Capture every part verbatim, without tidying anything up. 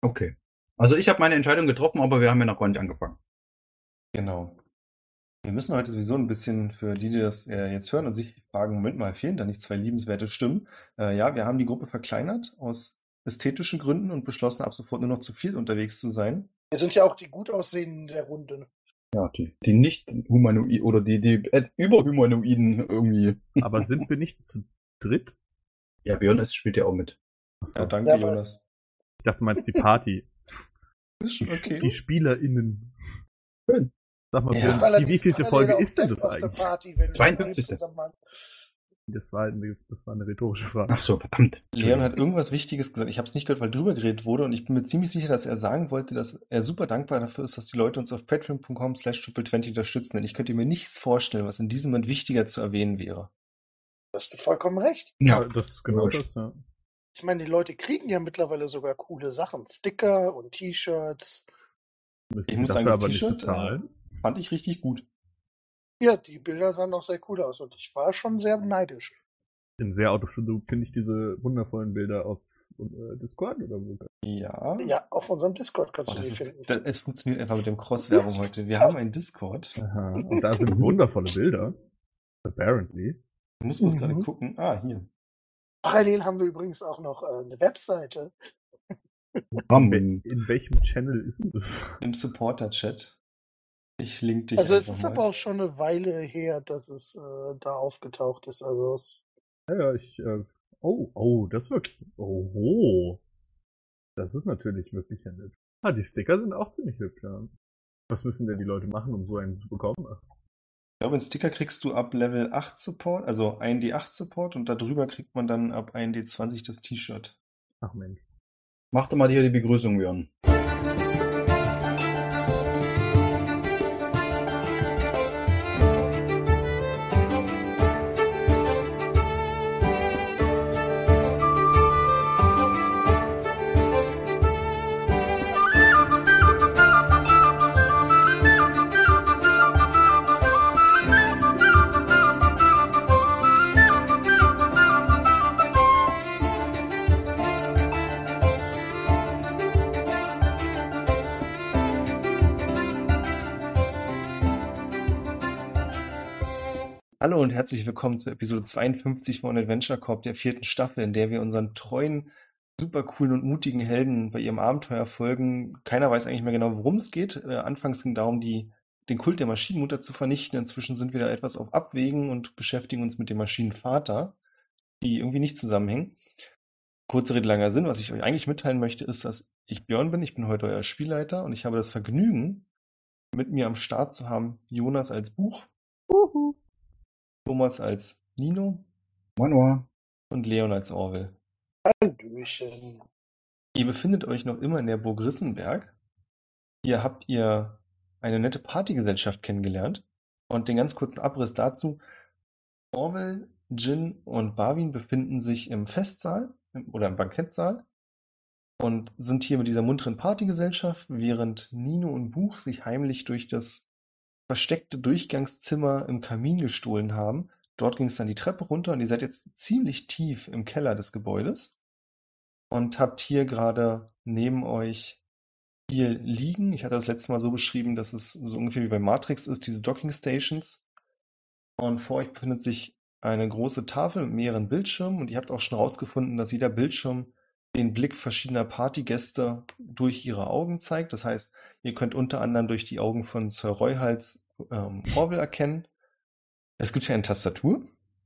Okay. Also ich habe meine Entscheidung getroffen, aber wir haben ja noch gar nicht angefangen. Genau. Wir müssen heute sowieso ein bisschen für die, die das äh, jetzt hören und sich fragen, Moment mal, fehlen da nicht zwei liebenswerte Stimmen? Äh, ja, wir haben die Gruppe verkleinert aus ästhetischen Gründen und beschlossen, ab sofort nur noch zu viert unterwegs zu sein. Wir sind ja auch die gut aussehenden der Runde. Ja, die, die nicht humanoiden oder die, die äh, überhumanoiden irgendwie. Aber sind wir nicht zu dritt? Ja, Björn ist, spielt ja auch mit. Achso. Ja, danke, Ja, aber Jonas. Ich dachte, du meinst die Party. Ist Die, schon okay. die SpielerInnen. Schön. Sag mal, Ja. Björn, Ist die allerdings wievielte parallel Folge auch ist denn Death das of the eigentlich? Party, wenn wir zweiundfünfzigste. beide zusammen- Das war eine, das war eine rhetorische Frage. Ach so, verdammt. Leon hat irgendwas Wichtiges gesagt. Ich habe es nicht gehört, weil drüber geredet wurde und ich bin mir ziemlich sicher, dass er sagen wollte, dass er super dankbar dafür ist, dass die Leute uns auf patreon punkt com slash triple twenty unterstützen. Denn ich könnte mir nichts vorstellen, was in diesem Moment wichtiger zu erwähnen wäre. Da hast du vollkommen recht. Ja, das ist genau logisch. das, ja. Ich meine, die Leute kriegen ja mittlerweile sogar coole Sachen. Sticker und T-Shirts. Müssen Ich sie muss dafür sagen, das aber nicht T-Shirt bezahlen. äh, fand ich richtig gut. Ja, die Bilder sahen auch sehr cool aus und ich war schon sehr neidisch. Bin sehr out of the loop, finde ich diese wundervollen Bilder auf äh, Discord oder so. Ja. Ja, auf unserem Discord kannst Oh, du das die ist, finden. das, es funktioniert einfach mit dem Cross-Werbung heute. Wir haben einen Discord. Aha. Und da sind wundervolle Bilder. Apparently. Ich muss bloß Mhm. gerade gucken. Ah, hier. Parallel haben wir übrigens auch noch äh, eine Webseite. In, wel- in welchem Channel ist denn das? Im Supporter-Chat. Ich link dich Also es einfach ist mal. aber auch schon eine Weile her, dass es äh, da aufgetaucht ist. Also es, Ja, ja, ich. Äh, oh, oh, das ist wirklich. Oh, das ist natürlich wirklich ja nett. Ah, die Sticker sind auch ziemlich hübsch, ja. Was müssen denn die Leute machen, um so einen zu bekommen? Ich glaube, einen Sticker kriegst du ab Level acht Support, also ein D acht Support und darüber kriegt man dann ab ein D zwanzig das T-Shirt. Ach Mensch. Mach doch mal hier die Begrüßung, Björn. Hallo und herzlich willkommen zu Episode zweiundfünfzig von Adventure Corp, der vierten Staffel, in der wir unseren treuen, super coolen und mutigen Helden bei ihrem Abenteuer folgen. Keiner weiß eigentlich mehr genau, worum es geht. Äh, anfangs ging darum, die, den Kult der Maschinenmutter zu vernichten. Inzwischen sind wir da etwas auf Abwägen und beschäftigen uns mit dem Maschinenvater, die irgendwie nicht zusammenhängen. Kurze Rede, langer Sinn. Was ich euch eigentlich mitteilen möchte, ist, dass ich Björn bin. Ich bin heute euer Spielleiter und ich habe das Vergnügen, mit mir am Start zu haben Jonas als Buch, Uhu. Thomas als Nino Moin, und Leon als Orwell. Hallöchen. Ihr befindet euch noch immer in der Burg Rissenberg. Hier habt ihr eine nette Partygesellschaft kennengelernt. Und den ganz kurzen Abriss dazu. Orwell, Jin und Barwin befinden sich im Festsaal im- oder im Bankettsaal und sind hier mit dieser munteren Partygesellschaft, während Nino und Buch sich heimlich durch das versteckte Durchgangszimmer im Kamin gestohlen haben. Dort ging es dann die Treppe runter und ihr seid jetzt ziemlich tief im Keller des Gebäudes und habt hier gerade neben euch hier liegen. Ich hatte das letzte Mal so beschrieben, dass es so ungefähr wie bei Matrix ist, diese Docking Stations. Und vor euch befindet sich eine große Tafel mit mehreren Bildschirmen und ihr habt auch schon herausgefunden, dass jeder Bildschirm den Blick verschiedener Partygäste durch ihre Augen zeigt. Das heißt, ihr könnt unter anderem durch die Augen von Sir Royhals ähm, Orwell erkennen. Es gibt hier eine Tastatur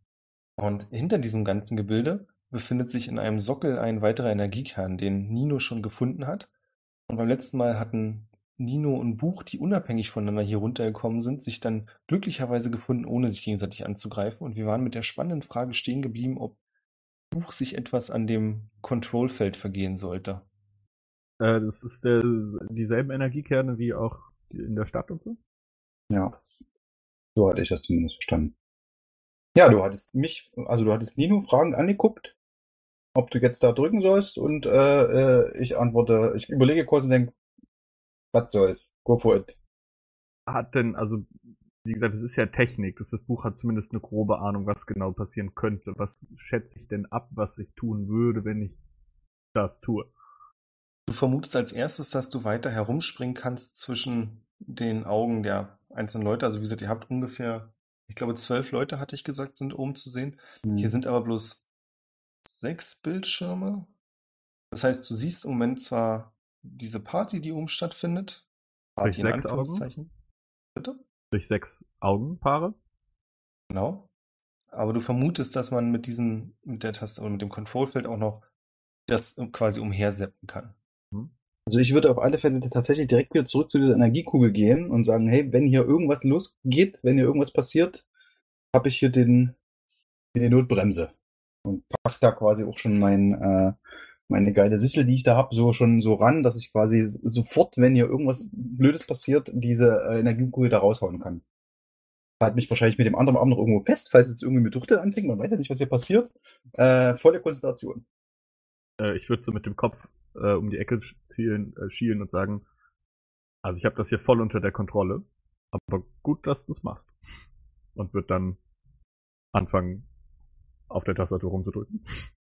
und hinter diesem ganzen Gebilde befindet sich in einem Sockel ein weiterer Energiekern, den Nino schon gefunden hat. Und beim letzten Mal hatten Nino und Buch, die unabhängig voneinander hier runtergekommen sind, sich dann glücklicherweise gefunden, ohne sich gegenseitig anzugreifen. Und wir waren mit der spannenden Frage stehen geblieben, ob Buch sich etwas an dem Kontrollfeld vergehen sollte. Äh, das ist der, dieselben Energiekerne wie auch in der Stadt und so? Ja. So hatte ich das zumindest verstanden. Ja, du hattest mich, also du hattest Nino Fragen angeguckt, ob du jetzt da drücken sollst und äh, äh, ich antworte, ich überlege kurz und denke, was soll's? Go for it. Hat denn, also, wie gesagt, es ist ja Technik. Das, das Buch hat zumindest eine grobe Ahnung, was genau passieren könnte. Was schätze ich denn ab, was ich tun würde, wenn ich das tue? Du vermutest als erstes, dass du weiter herumspringen kannst zwischen den Augen der einzelnen Leute. Also wie gesagt, ihr habt ungefähr, ich glaube, zwölf Leute, hatte ich gesagt, sind oben zu sehen. Hm. Hier sind aber bloß sechs Bildschirme. Das heißt, du siehst im Moment zwar diese Party, die oben stattfindet. Durch Party in sechs Augen? Anführungszeichen. Bitte? Durch sechs Augenpaare? Genau. Aber du vermutest, dass man mit diesem, mit der Taste oder mit dem Controlfeld auch noch das quasi umherseppen kann. Hm? Also ich würde auf alle Fälle tatsächlich direkt wieder zurück zu dieser Energiekugel gehen und sagen, hey, wenn hier irgendwas losgeht, wenn hier irgendwas passiert, habe ich hier den, die Notbremse. Und pack da quasi auch schon mein, äh, meine geile Sissel, die ich da habe, so schon so ran, dass ich quasi sofort, wenn hier irgendwas Blödes passiert, diese äh, Energiekugel da raushauen kann. Halt mich wahrscheinlich mit dem anderen Arm noch irgendwo fest, falls es irgendwie mit Duchtel anfängt, man weiß ja nicht, was hier passiert. Äh, volle Konzentration. Äh, ich würde so mit dem Kopf äh, um die Ecke zielen, äh, schielen und sagen, also ich habe das hier voll unter der Kontrolle, aber gut, dass du es machst. Und würde dann anfangen, auf der Tastatur rumzudrücken.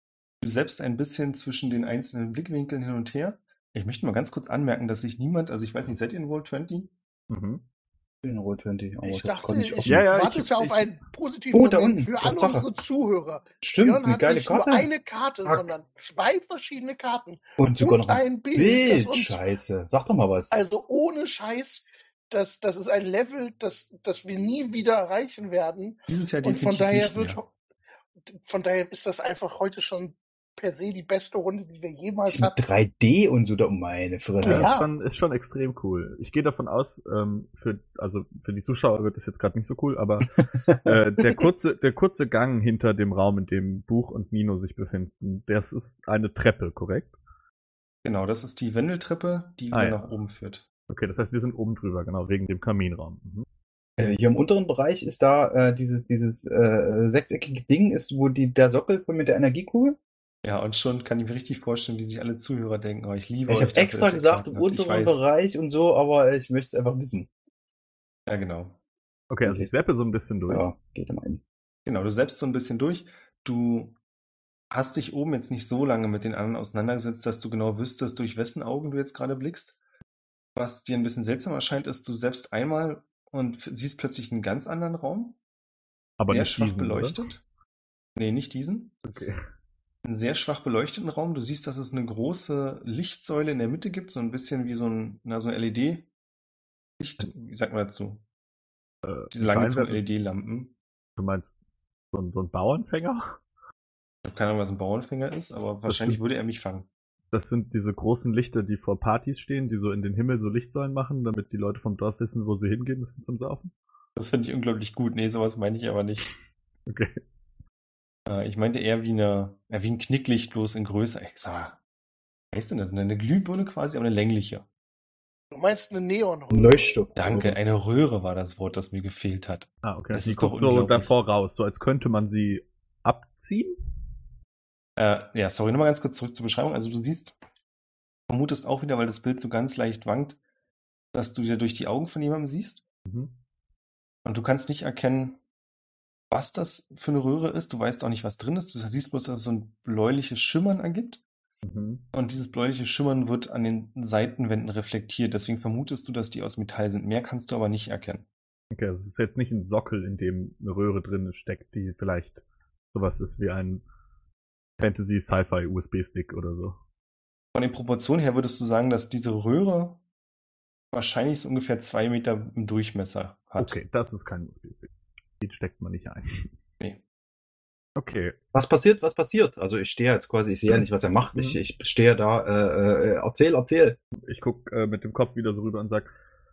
Du selbst ein bisschen zwischen den einzelnen Blickwinkeln hin und her. Ich möchte mal ganz kurz anmerken, dass sich niemand, also ich weiß nicht, seid ihr in Roll zwanzig? Mhm. In Roll zwanzig, aber Ich das dachte, kann ich, offen. Ja, ja, warte ich- ja auf ich- einen positiven Oh, da Moment unten, für alle Tatsache. unsere Zuhörer. Stimmt, Björn eine hat geile nicht Karte. nur eine Karte, Ah. sondern zwei verschiedene Karten. Und sogar Und noch ein ein Bild, Bild. das uns- Scheiße. Sag doch mal was. Also ohne Scheiß, das, das ist ein Level, das, das wir nie wieder erreichen werden. Dieses Jahr Und von definitiv daher nicht wird, mehr. von daher ist das einfach heute schon per se die beste Runde, die wir jemals Mit hatten. drei D und so, da meine Fresse. Ja, Ja. Ist, schon, ist schon extrem cool. Ich gehe davon aus, ähm, für, also für die Zuschauer wird das jetzt gerade nicht so cool, aber äh, der kurze, der kurze Gang hinter dem Raum, in dem Buch und Nino sich befinden, das ist eine Treppe, korrekt? Genau, das ist die Wendeltreppe, die Ah, wieder ja. nach oben führt. Okay, das heißt, wir sind oben drüber, genau, wegen dem Kaminraum. Mhm. Äh, Hier im unteren Bereich ist da äh, dieses, dieses äh, sechseckige Ding, ist wo die, der Sockel von mit der Energiekugel. Ja, und schon kann ich mir richtig vorstellen, wie sich alle Zuhörer denken, oh, ich liebe Ich euch. habe dafür, extra dass ihr gesagt, Karten im habt. Ich unteren weiß. Bereich und so, aber ich möchte es einfach wissen. Ja, genau. Okay, also Okay. ich seppe so ein bisschen durch. Ja, geht immer ein. Genau, du selbst so ein bisschen durch. Du hast dich oben jetzt nicht so lange mit den anderen auseinandergesetzt, dass du genau wüsstest, durch wessen Augen du jetzt gerade blickst. Was dir ein bisschen seltsam erscheint, ist, du selbst einmal und f- siehst plötzlich einen ganz anderen Raum, Aber sehr nicht schwach diesen, beleuchtet. Nee, nicht diesen. Oder? Okay. Einen sehr schwach beleuchteten Raum. Du siehst, dass es eine große Lichtsäule in der Mitte gibt, so ein bisschen wie so ein, na, so ein L E D-Licht. Wie sagt man dazu? Äh, Diese langgezogenen Scheinwerfer- L E D-Lampen. Du meinst so ein, so ein Bauernfänger? Ich habe keine Ahnung, was ein Bauernfänger ist, aber wahrscheinlich sind- würde er mich fangen. Das sind diese großen Lichter, die vor Partys stehen, die so in den Himmel so Lichtsäulen machen, damit die Leute vom Dorf wissen, wo sie hingehen müssen zum Saufen. Das finde ich unglaublich gut. Nee, sowas meine ich aber nicht. Okay. Äh, ich meinte eher wie, eine, ja, wie ein Knicklicht, bloß in größer. Ich sag, was heißt denn das? Eine Glühbirne quasi, aber eine längliche. Du meinst eine Ein Neonröhre. Leuchtstoff. Danke, eine Röhre war das Wort, das mir gefehlt hat. Ah, okay. Das Die ist doch guckt so unglaublich. davor raus, so als könnte man sie abziehen. Äh, ja, sorry, nochmal ganz kurz zurück zur Beschreibung. Also du siehst, vermutest auch wieder, weil das Bild so ganz leicht wankt, dass du dir durch die Augen von jemandem siehst. Mhm. Und du kannst nicht erkennen, was das für eine Röhre ist. Du weißt auch nicht, was drin ist. Du siehst bloß, dass es so ein bläuliches Schimmern ergibt. Mhm. Und dieses bläuliche Schimmern wird an den Seitenwänden reflektiert. Deswegen vermutest du, dass die aus Metall sind. Mehr kannst du aber nicht erkennen. Okay, also es ist jetzt nicht ein Sockel, in dem eine Röhre drin steckt, die vielleicht sowas ist wie ein Fantasy-Sci-Fi-U S B-Stick oder so. Von den Proportionen her würdest du sagen, dass diese Röhre wahrscheinlich so ungefähr zwei Meter im Durchmesser hat. Okay, das ist kein U S B-Stick. Die steckt man nicht ein. Nee. Okay. Was passiert, was passiert? Also ich stehe jetzt quasi, ich sehe ja nicht, was er macht. Ich, Mhm. ich stehe da, äh, äh, erzähl, erzähl. Ich guck äh, mit dem Kopf wieder so rüber und sag,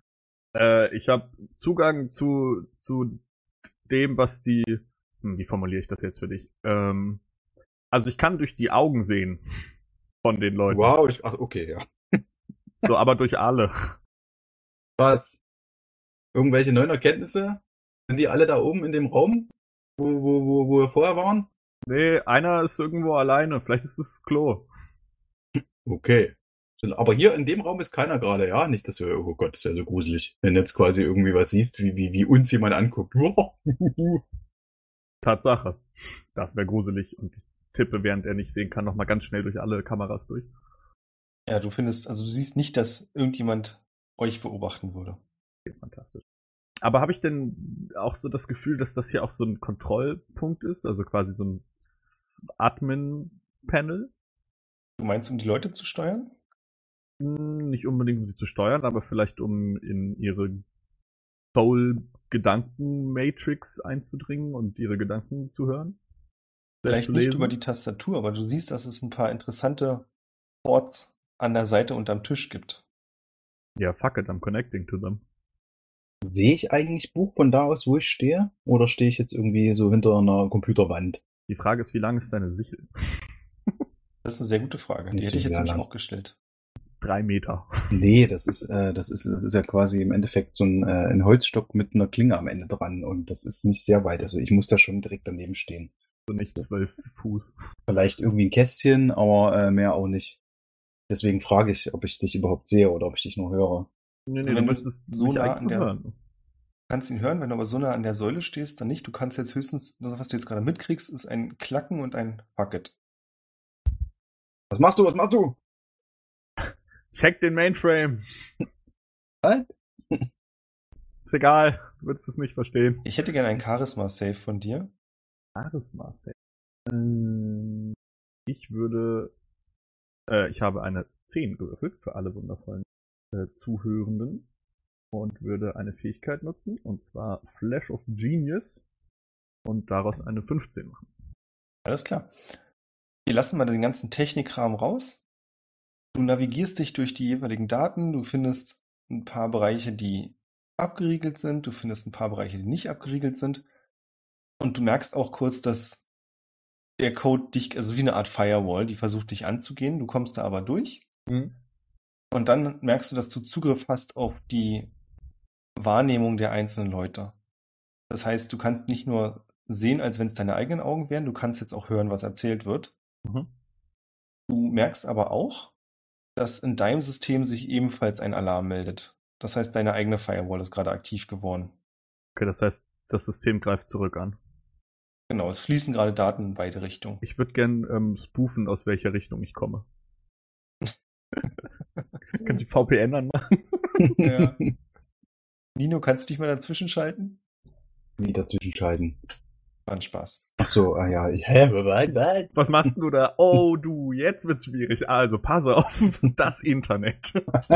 äh, ich habe Zugang zu, zu dem, was die, hm, wie formuliere ich das jetzt für dich? Ähm, also ich kann durch die Augen sehen von den Leuten. Wow, ich, ach, okay, ja. So, aber durch alle. Was? Irgendwelche neuen Erkenntnisse? Sind die alle da oben in dem Raum, wo, wo, wo, wo wir vorher waren? Nee, einer ist irgendwo alleine. Vielleicht ist das Klo. Okay. Aber hier in dem Raum ist keiner gerade, ja? Nicht, dass wir, oh Gott, das ist ja so gruselig. Wenn du jetzt quasi irgendwie was siehst, wie, wie, wie uns jemand anguckt. Tatsache. Das wäre gruselig und ich tippe, während er nicht sehen kann, nochmal ganz schnell durch alle Kameras durch. Ja, du findest, also du siehst nicht, dass irgendjemand euch beobachten würde. Okay, fantastisch. Aber habe ich denn auch so das Gefühl, dass das hier auch so ein Kontrollpunkt ist? Also quasi so ein Admin-Panel? Du meinst, um die Leute zu steuern? Hm, nicht unbedingt, um sie zu steuern, aber vielleicht um in ihre Soul-Gedanken-Matrix einzudringen und ihre Gedanken zu hören? Vielleicht zu nicht lesen? über die Tastatur, aber du siehst, dass es ein paar interessante Boards an der Seite unterm Tisch gibt. Ja, fuck it, I'm connecting to them. Sehe ich eigentlich Buch von da aus, wo ich stehe? Oder stehe ich jetzt irgendwie so hinter einer Computerwand? Die Frage ist, wie lang ist deine Sichel? Das ist eine sehr gute Frage. Die Nicht hätte so ich jetzt sehr nämlich lang. auch gestellt. Drei Meter. Nee, das ist, äh, das ist, das ist ja quasi im Endeffekt so ein, äh, ein Holzstock mit einer Klinge am Ende dran und das ist nicht sehr weit. Also ich muss da schon direkt daneben stehen. Also nicht zwölf Fuß. Vielleicht irgendwie ein Kästchen, aber äh, mehr auch nicht. Deswegen frage ich, ob ich dich überhaupt sehe oder ob ich dich nur höre. Nee, Also nee, wenn du du müsstest so mich nah eigentlich an nur der- hören. Du kannst ihn hören, wenn du aber so nah an der Säule stehst, dann nicht. Du kannst jetzt höchstens, das, was du jetzt gerade mitkriegst, ist ein Klacken und ein Fucket. Was machst du? Was machst du? Check den Mainframe. Halt? Ist egal, du würdest es nicht verstehen. Ich hätte gerne ein Charisma-Save von dir. Charisma Save. Ähm, ich würde. Äh, ich habe eine zehn gewürfelt für alle wundervollen äh, Zuhörenden und würde eine Fähigkeit nutzen, und zwar Flash of Genius und daraus eine fünfzehn machen. Alles klar. Wir lassen mal den ganzen Technikkram raus. Du navigierst dich durch die jeweiligen Daten. Du findest ein paar Bereiche, die abgeriegelt sind. Du findest ein paar Bereiche, die nicht abgeriegelt sind. Und du merkst auch kurz, dass der Code dich, also wie eine Art Firewall, die versucht dich anzugehen. Du kommst da aber durch. Mhm. Und dann merkst du, dass du Zugriff hast auf die Wahrnehmung der einzelnen Leute. Das heißt, du kannst nicht nur sehen, als wenn es deine eigenen Augen wären, du kannst jetzt auch hören, was erzählt wird. Mhm. Du merkst aber auch, dass in deinem System sich ebenfalls ein Alarm meldet. Das heißt, deine eigene Firewall ist gerade aktiv geworden. Okay, das heißt, das System greift zurück an. Genau, es fließen gerade Daten in beide Richtungen. Ich würde gern ähm, spoofen, aus welcher Richtung ich komme. Kannst du V P N anmachen? Ja. Nino, kannst du dich mal dazwischen schalten? Wie dazwischen scheiden. War ein Spaß. Ach so, ah ja, hä, weit, weit. Was machst du da? Oh, du, jetzt wird's schwierig. Also, pass auf, das Internet.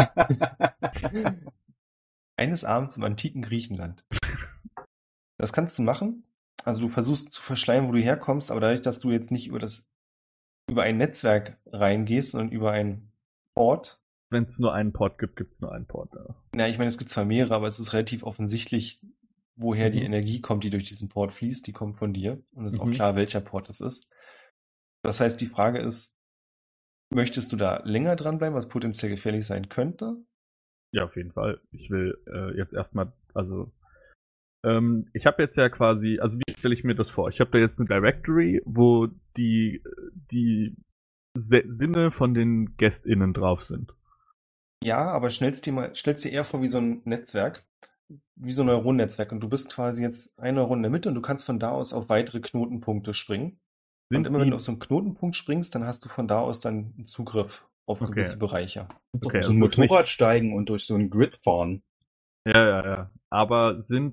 Eines Abends im antiken Griechenland. Das kannst du machen. Also du versuchst zu verschleiern, wo du herkommst, aber dadurch, dass du jetzt nicht über das über ein Netzwerk reingehst, sondern über ein Port. Wenn es nur einen Port gibt, gibt's nur einen Port. Ja. Na, ich meine, es gibt zwar mehrere, aber es ist relativ offensichtlich, woher Mhm. die Energie kommt, die durch diesen Port fließt. Die kommt von dir. Und es ist Mhm. auch klar, welcher Port es ist. Das heißt, die Frage ist, möchtest du da länger dranbleiben, was potenziell gefährlich sein könnte? Ja, auf jeden Fall. Ich will äh, jetzt erstmal, also ähm, ich habe jetzt ja quasi, also wie stelle ich mir das vor? Ich habe da jetzt eine Directory, wo die die Se- Sinne von den GästInnen drauf sind. Ja, aber stellst dir mal, stellst dir eher vor wie so ein Netzwerk, wie so ein Neuronennetzwerk. Und du bist quasi jetzt eine Neuron in der Mitte und du kannst von da aus auf weitere Knotenpunkte springen. Sind und immer die, wenn du auf so einen Knotenpunkt springst, dann hast du von da aus dann einen Zugriff auf Okay. gewisse Bereiche. Okay, so ein also es ist Motorrad nicht- steigen und durch so ein Grid fahren. Ja, ja, ja. Aber sind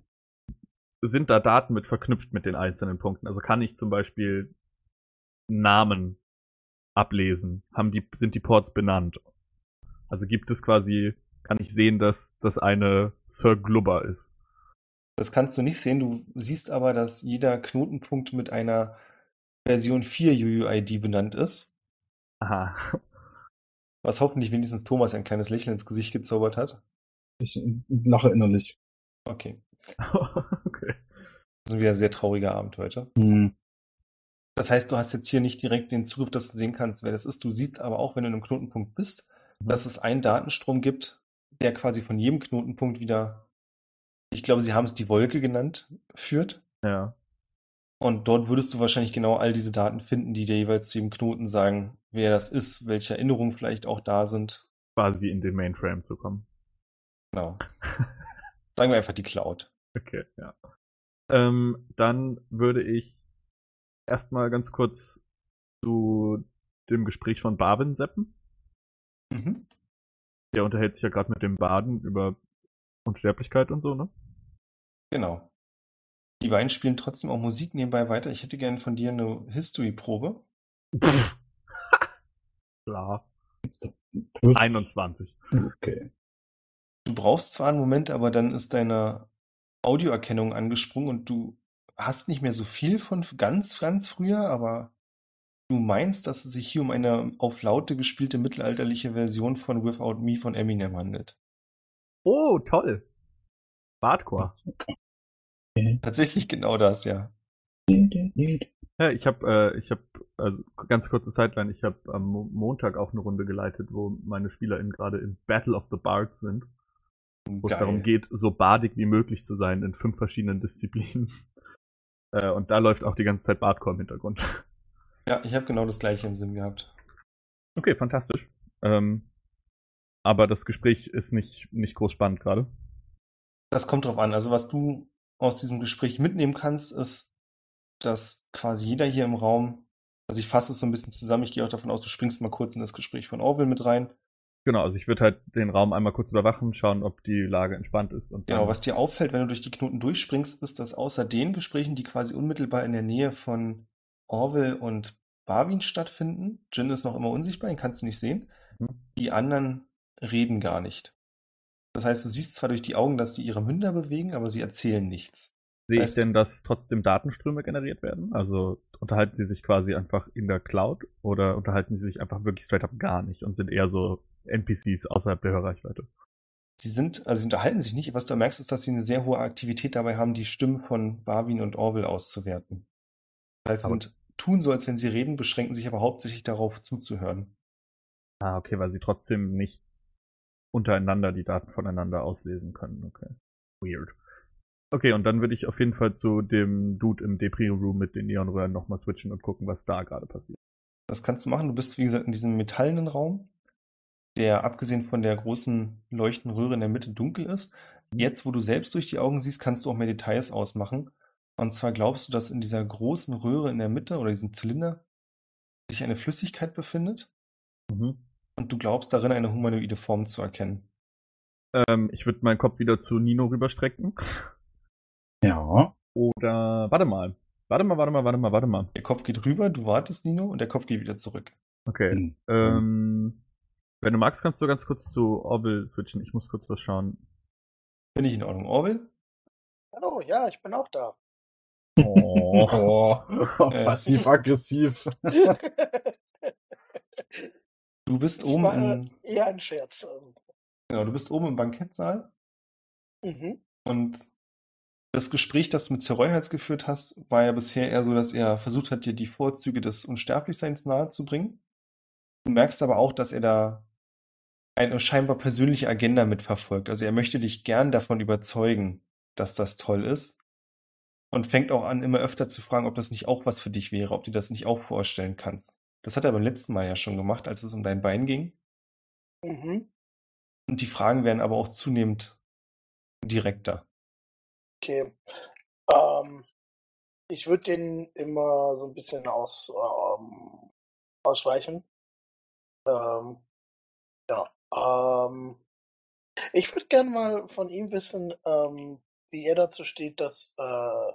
sind da Daten mit verknüpft mit den einzelnen Punkten? Also kann ich zum Beispiel Namen ablesen? Haben die, sind die Ports benannt? Also gibt es quasi, kann ich sehen, dass das eine Sir Glubber ist? Das kannst du nicht sehen. Du siehst aber, dass jeder Knotenpunkt mit einer Version vier U U I D benannt ist, Aha. was hoffentlich wenigstens Thomas ein kleines Lächeln ins Gesicht gezaubert hat. Ich lache innerlich. Okay. Okay. Das ist wieder ein sehr trauriger Abend heute. Hm. Das heißt, du hast jetzt hier nicht direkt den Zugriff, dass du sehen kannst, wer das ist. Du siehst aber auch, wenn du in einem Knotenpunkt bist, Mhm. dass es einen Datenstrom gibt, der quasi von jedem Knotenpunkt wieder, ich glaube, sie haben es die Wolke genannt, führt. Ja. Und dort würdest du wahrscheinlich genau all diese Daten finden, die dir jeweils zu jedem Knoten sagen, wer das ist, welche Erinnerungen vielleicht auch da sind. Quasi in den Mainframe zu kommen. Genau. Sagen wir einfach die Cloud. Okay, ja. Ähm, dann würde ich erstmal ganz kurz zu dem Gespräch von Barwin seppen. Mhm. Der unterhält sich ja gerade mit dem Baden über Unsterblichkeit und so, ne? Genau. Die beiden spielen trotzdem auch Musik nebenbei weiter. Ich hätte gerne von dir eine History-Probe. Pff. Klar. Plus. einundzwanzig. Okay. Du brauchst zwar einen Moment, aber dann ist deine Audioerkennung angesprungen und du hast nicht mehr so viel von ganz, ganz früher, aber du meinst, dass es sich hier um eine auf Laute gespielte mittelalterliche Version von Without Me von Eminem handelt. Oh, toll. Hardcore. Tatsächlich genau das, ja. Ja, ich habe, äh, ich habe, also ganz kurze Zeitline, ich habe am Mo- Montag auch eine Runde geleitet, wo meine SpielerInnen gerade in Battle of the Bards sind, wo es Geil. darum geht, so badig wie möglich zu sein in fünf verschiedenen Disziplinen. Äh, und da läuft auch die ganze Zeit Bardcore im Hintergrund. Ja, ich habe genau das gleiche im Sinn gehabt. Okay, fantastisch. Ähm, aber das Gespräch ist nicht, nicht groß spannend gerade. Das kommt drauf an. Also was du aus diesem Gespräch mitnehmen kannst, ist, dass quasi jeder hier im Raum, also ich fasse es so ein bisschen zusammen, ich gehe auch davon aus, du springst mal kurz in das Gespräch von Orwell mit rein. Genau, also ich würde halt den Raum einmal kurz überwachen, schauen, ob die Lage entspannt ist. Und dann Genau, was dir auffällt, wenn du durch die Knoten durchspringst, ist, dass außer den Gesprächen, die quasi unmittelbar in der Nähe von Orwell und Barwin stattfinden, Jin ist noch immer unsichtbar, ihn kannst du nicht sehen, Mhm. die anderen reden gar nicht. Das heißt, du siehst zwar durch die Augen, dass die ihre Münder bewegen, aber sie erzählen nichts. Sehe ich Heißt- denn, dass trotzdem Datenströme generiert werden? Also unterhalten sie sich quasi einfach in der Cloud oder unterhalten sie sich einfach wirklich straight up gar nicht und sind eher so N P Cs außerhalb der Hörreichweite? Sie sind, also sie unterhalten sich nicht, was du merkst, ist, dass sie eine sehr hohe Aktivität dabei haben, die Stimmen von Barwin und Orwell auszuwerten. Das heißt, sie Aber- sind, tun so, als wenn sie reden, beschränken sich aber hauptsächlich darauf zuzuhören. Ah, okay, weil sie trotzdem nicht untereinander die Daten voneinander auslesen können. Okay. Weird. Okay, und dann würde ich auf jeden Fall zu dem Dude im Debris-Room mit den Neonröhren nochmal switchen und gucken, was da gerade passiert. Das kannst du machen. Du bist, wie gesagt, in diesem metallenen Raum, der abgesehen von der großen leuchtenden Röhre in der Mitte dunkel ist. Jetzt, wo du selbst durch die Augen siehst, kannst du auch mehr Details ausmachen. Und zwar glaubst du, dass in dieser großen Röhre in der Mitte oder diesem Zylinder sich eine Flüssigkeit befindet Mhm. und du glaubst darin eine humanoide Form zu erkennen. Ähm, ich würde meinen Kopf wieder zu Nino rüberstrecken. Ja. Oder, warte mal. Warte mal, warte mal, warte mal, warte mal. Der Kopf geht rüber, du wartest, Nino, und der Kopf geht wieder zurück. Okay. Hm. Ähm, wenn du magst, kannst du ganz kurz zu Orville switchen. Ich muss kurz was schauen. Finde ich in Ordnung. Orwell? Hallo, ja, ich bin auch da. Oh. Oh, Äh. passiv-aggressiv. Du bist Das oben war in, äh, eher ein Scherz. genau, du bist oben im Bankettsaal Mhm. und das Gespräch, das du mit Sir Reuhals geführt hast, war ja bisher eher so, dass er versucht hat, dir die Vorzüge des Unsterblichseins nahezubringen. Du merkst aber auch, dass er da eine scheinbar persönliche Agenda mitverfolgt. Also er möchte dich gern davon überzeugen, dass das toll ist und fängt auch an, immer öfter zu fragen, ob das nicht auch was für dich wäre, ob du das nicht auch vorstellen kannst. Das hat er beim letzten Mal ja schon gemacht, als es um dein Bein ging. Mhm. Und die Fragen werden aber auch zunehmend direkter. Okay. Ähm, ich würde den immer so ein bisschen aus, ähm, ausweichen. Ähm, ja. Ähm, ich würde gerne mal von ihm wissen, ähm, wie er dazu steht, dass äh,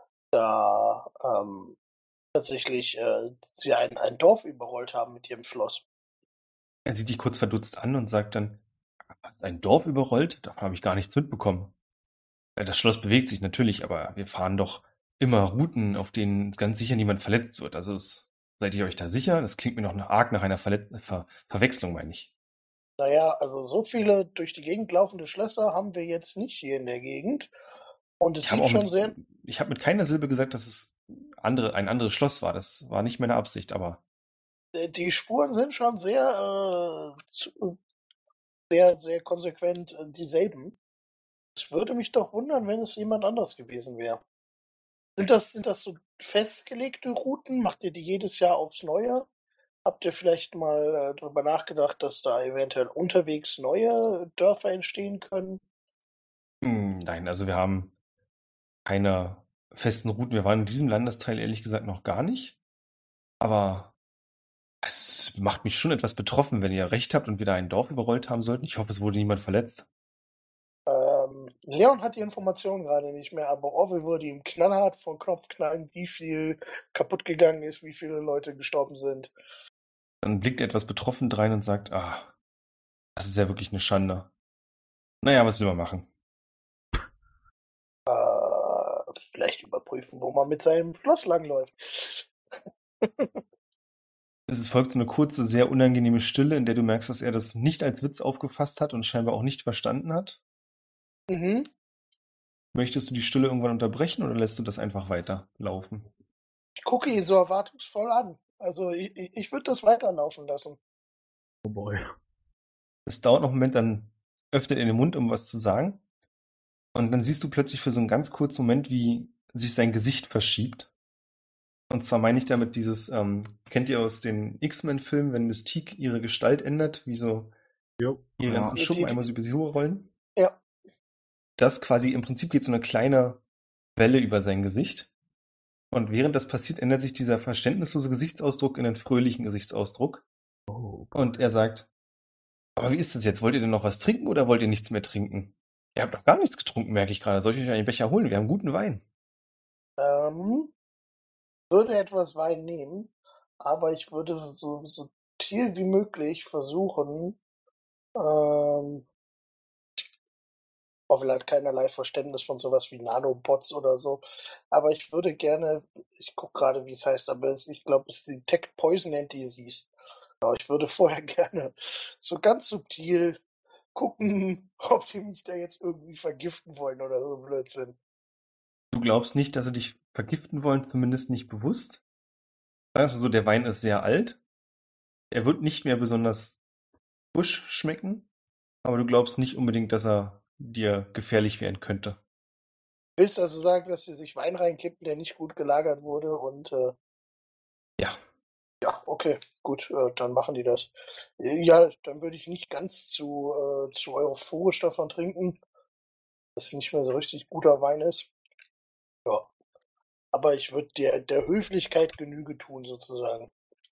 da ähm, tatsächlich äh, sie ein, ein Dorf überrollt haben mit ihrem Schloss. Er sieht dich kurz verdutzt an und sagt dann, ein Dorf überrollt? Davon habe ich gar nichts mitbekommen. Äh, Das Schloss bewegt sich natürlich, aber wir fahren doch immer Routen, auf denen ganz sicher niemand verletzt wird. Also es, seid ihr euch da sicher? Das klingt mir noch nach- arg nach einer Verletz Ver Verwechslung, meine ich. Naja, also so viele durch die Gegend laufende Schlösser haben wir jetzt nicht hier in der Gegend. Und es Ich habe sieht auch schon mit, sehr. ich habe mit keiner Silbe gesagt, dass es andere, ein anderes Schloss war. Das war nicht meine Absicht, aber äh, Die Spuren sind schon sehr, äh, zu, sehr, sehr konsequent äh, dieselben. Es würde mich doch wundern, wenn es jemand anders gewesen wäre. Sind das, sind das so festgelegte Routen? Macht ihr die jedes Jahr aufs Neue? Habt ihr vielleicht mal äh, darüber nachgedacht, dass da eventuell unterwegs neue Dörfer entstehen können? hm, nein, also wir haben keine festen Routen. Wir waren in diesem Landesteil ehrlich gesagt noch gar nicht. Aber Es macht mich schon etwas betroffen, wenn ihr recht habt und wir da ein Dorf überrollt haben sollten. Ich hoffe, es wurde niemand verletzt. Ähm, Leon hat die Information gerade nicht mehr, aber Orwell würde ihm knallhart vor den Knopf knallen, wie viel kaputt gegangen ist, wie viele Leute gestorben sind. Dann blickt er etwas betroffen drein und sagt, ah, das ist ja wirklich eine Schande. Naja, was will man machen? Äh, vielleicht überprüfen, wo man mit seinem Schloss langläuft. Es folgt so eine kurze, sehr unangenehme Stille, in der du merkst, dass er das nicht als Witz aufgefasst hat und scheinbar auch nicht verstanden hat. Mhm. Möchtest du die Stille irgendwann unterbrechen oder lässt du das einfach weiterlaufen? Ich gucke ihn so erwartungsvoll an. Also ich, ich, ich würde das weiterlaufen lassen. Oh boy. Es dauert noch einen Moment, dann öffnet er den Mund, um was zu sagen. Und dann siehst du plötzlich für so einen ganz kurzen Moment, wie sich sein Gesicht verschiebt. Und zwar meine ich damit dieses, ähm, kennt ihr aus den X-Men-Filmen, wenn Mystique ihre Gestalt ändert, wie so Jo. ihre Ja. ganzen Die- Schuppen die- einmal so über sie rollen? Ja. Das quasi, im Prinzip geht so eine kleine Welle über sein Gesicht. Und während das passiert, ändert sich dieser verständnislose Gesichtsausdruck in einen fröhlichen Gesichtsausdruck. Oh, Und er sagt, aber wie ist das jetzt? Wollt ihr denn noch was trinken oder wollt ihr nichts mehr trinken? Ihr habt doch gar nichts getrunken, merke ich gerade. Soll ich euch einen Becher holen? Wir haben guten Wein. Ähm, würde etwas Wein nehmen, aber ich würde so subtil wie möglich versuchen, ähm, Orwell hat keinerlei Verständnis von sowas wie Nanobots oder so, aber ich würde gerne, ich gucke gerade, wie es heißt, aber es, ich glaube, es ist die Tech Poison and Disease. Aber ich würde vorher gerne so ganz subtil gucken, ob die mich da jetzt irgendwie vergiften wollen oder so Blödsinn. Du glaubst nicht, dass sie dich vergiften wollen, zumindest nicht bewusst. Sagen wir mal so, der Wein ist sehr alt. Er wird nicht mehr besonders frisch schmecken, aber du glaubst nicht unbedingt, dass er dir gefährlich werden könnte. Willst du also sagen, dass sie sich Wein reinkippen, der nicht gut gelagert wurde und äh, Ja, ja, okay, gut, äh, dann machen die das. Äh, Ja, dann würde ich nicht ganz zu, äh, zu euphorisch davon trinken, dass es nicht mehr so richtig guter Wein ist. Ja, aber ich würde der, der Höflichkeit Genüge tun, sozusagen.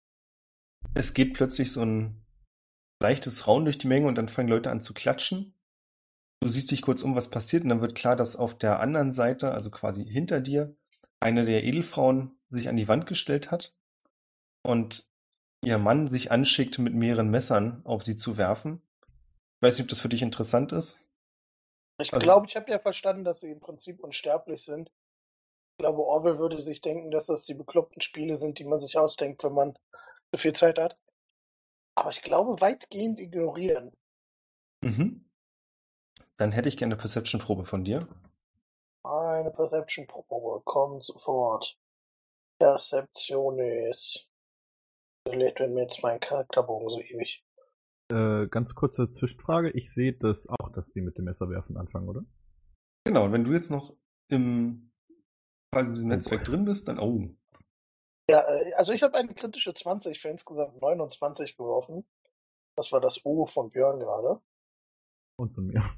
es geht plötzlich so ein leichtes Raunen durch die Menge und dann fangen Leute an zu klatschen. Du siehst dich kurz um, was passiert, und dann wird klar, dass auf der anderen Seite, also quasi hinter dir, eine der Edelfrauen sich an die Wand gestellt hat und ihr Mann sich anschickt, mit mehreren Messern auf sie zu werfen. Ich weiß nicht, ob das für dich interessant ist. Ich Also- glaube, ich habe ja verstanden, dass sie im Prinzip unsterblich sind. Ich glaube, Orwell würde sich denken, dass das die bekloppten Spiele sind, die man sich ausdenkt, wenn man so viel Zeit hat. Aber ich glaube, weitgehend ignorieren. Mhm. Dann hätte ich gerne eine Perception-Probe von dir. Eine Perception-Probe kommt sofort. Perception ist. Lädt mir jetzt mein Charakterbogen so ewig. Äh, ganz kurze Zwischenfrage. Ich sehe das auch, dass die mit dem Messerwerfen anfangen, oder? Genau, und wenn du jetzt noch im, quasi in diesem Oh Netzwerk boy. drin bist, dann, oh, Ja, äh, also ich habe eine kritische zwanzig für insgesamt neunundzwanzig geworfen. Das war das O von Björn gerade. Und von mir.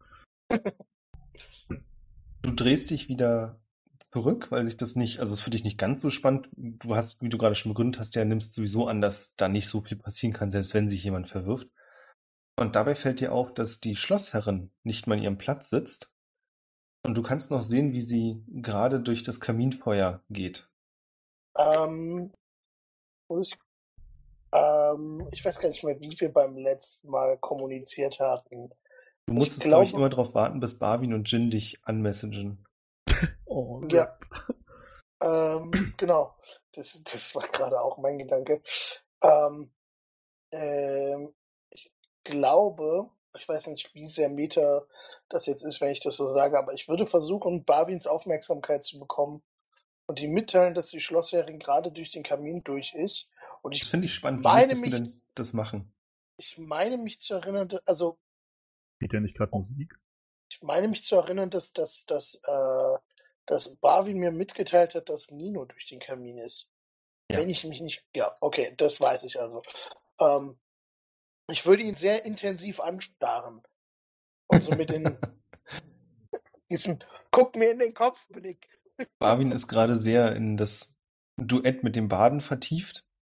du drehst dich wieder zurück, weil sich das nicht, also es ist für dich nicht ganz so spannend. Du hast, wie du gerade schon begründet hast, ja, nimmst sowieso an, dass da nicht so viel passieren kann, selbst wenn sich jemand verwirft. Und dabei fällt dir auf, dass die Schlossherrin nicht mal an ihrem Platz sitzt. Und du kannst noch sehen, wie sie gerade durch das Kaminfeuer geht. Ähm, muss ich, ähm, ich weiß gar nicht mehr, wie wir beim letzten Mal kommuniziert hatten. Du Ich musstest, glaube ich, glaube- immer darauf warten, bis Barwin und Jin dich anmessagen. Oh, Ja. Ähm, genau. Das, das war gerade auch mein Gedanke. Ähm, ähm, ich glaube, ich weiß nicht, wie sehr Meta das jetzt ist, wenn ich das so sage, aber ich würde versuchen, Barwins Aufmerksamkeit zu bekommen und ihm mitteilen, dass die Schlossherrin gerade durch den Kamin durch ist. Und Das ich finde ich spannend. Wie meine möchtest du mich- denn das machen? Ich meine mich zu erinnern, dass- also Spielt der nicht gerade Musik? ich meine mich zu erinnern, dass, dass, dass, äh, dass Barwin mir mitgeteilt hat, dass Nino durch den Kamin ist. Ja. Wenn ich mich nicht. Ja, okay, das weiß ich also. Ähm, ich würde ihn sehr intensiv anstarren. Und so mit den diesen Guck mir in den Kopf Blick. Barwin ist gerade sehr in das Duett mit dem Baden vertieft.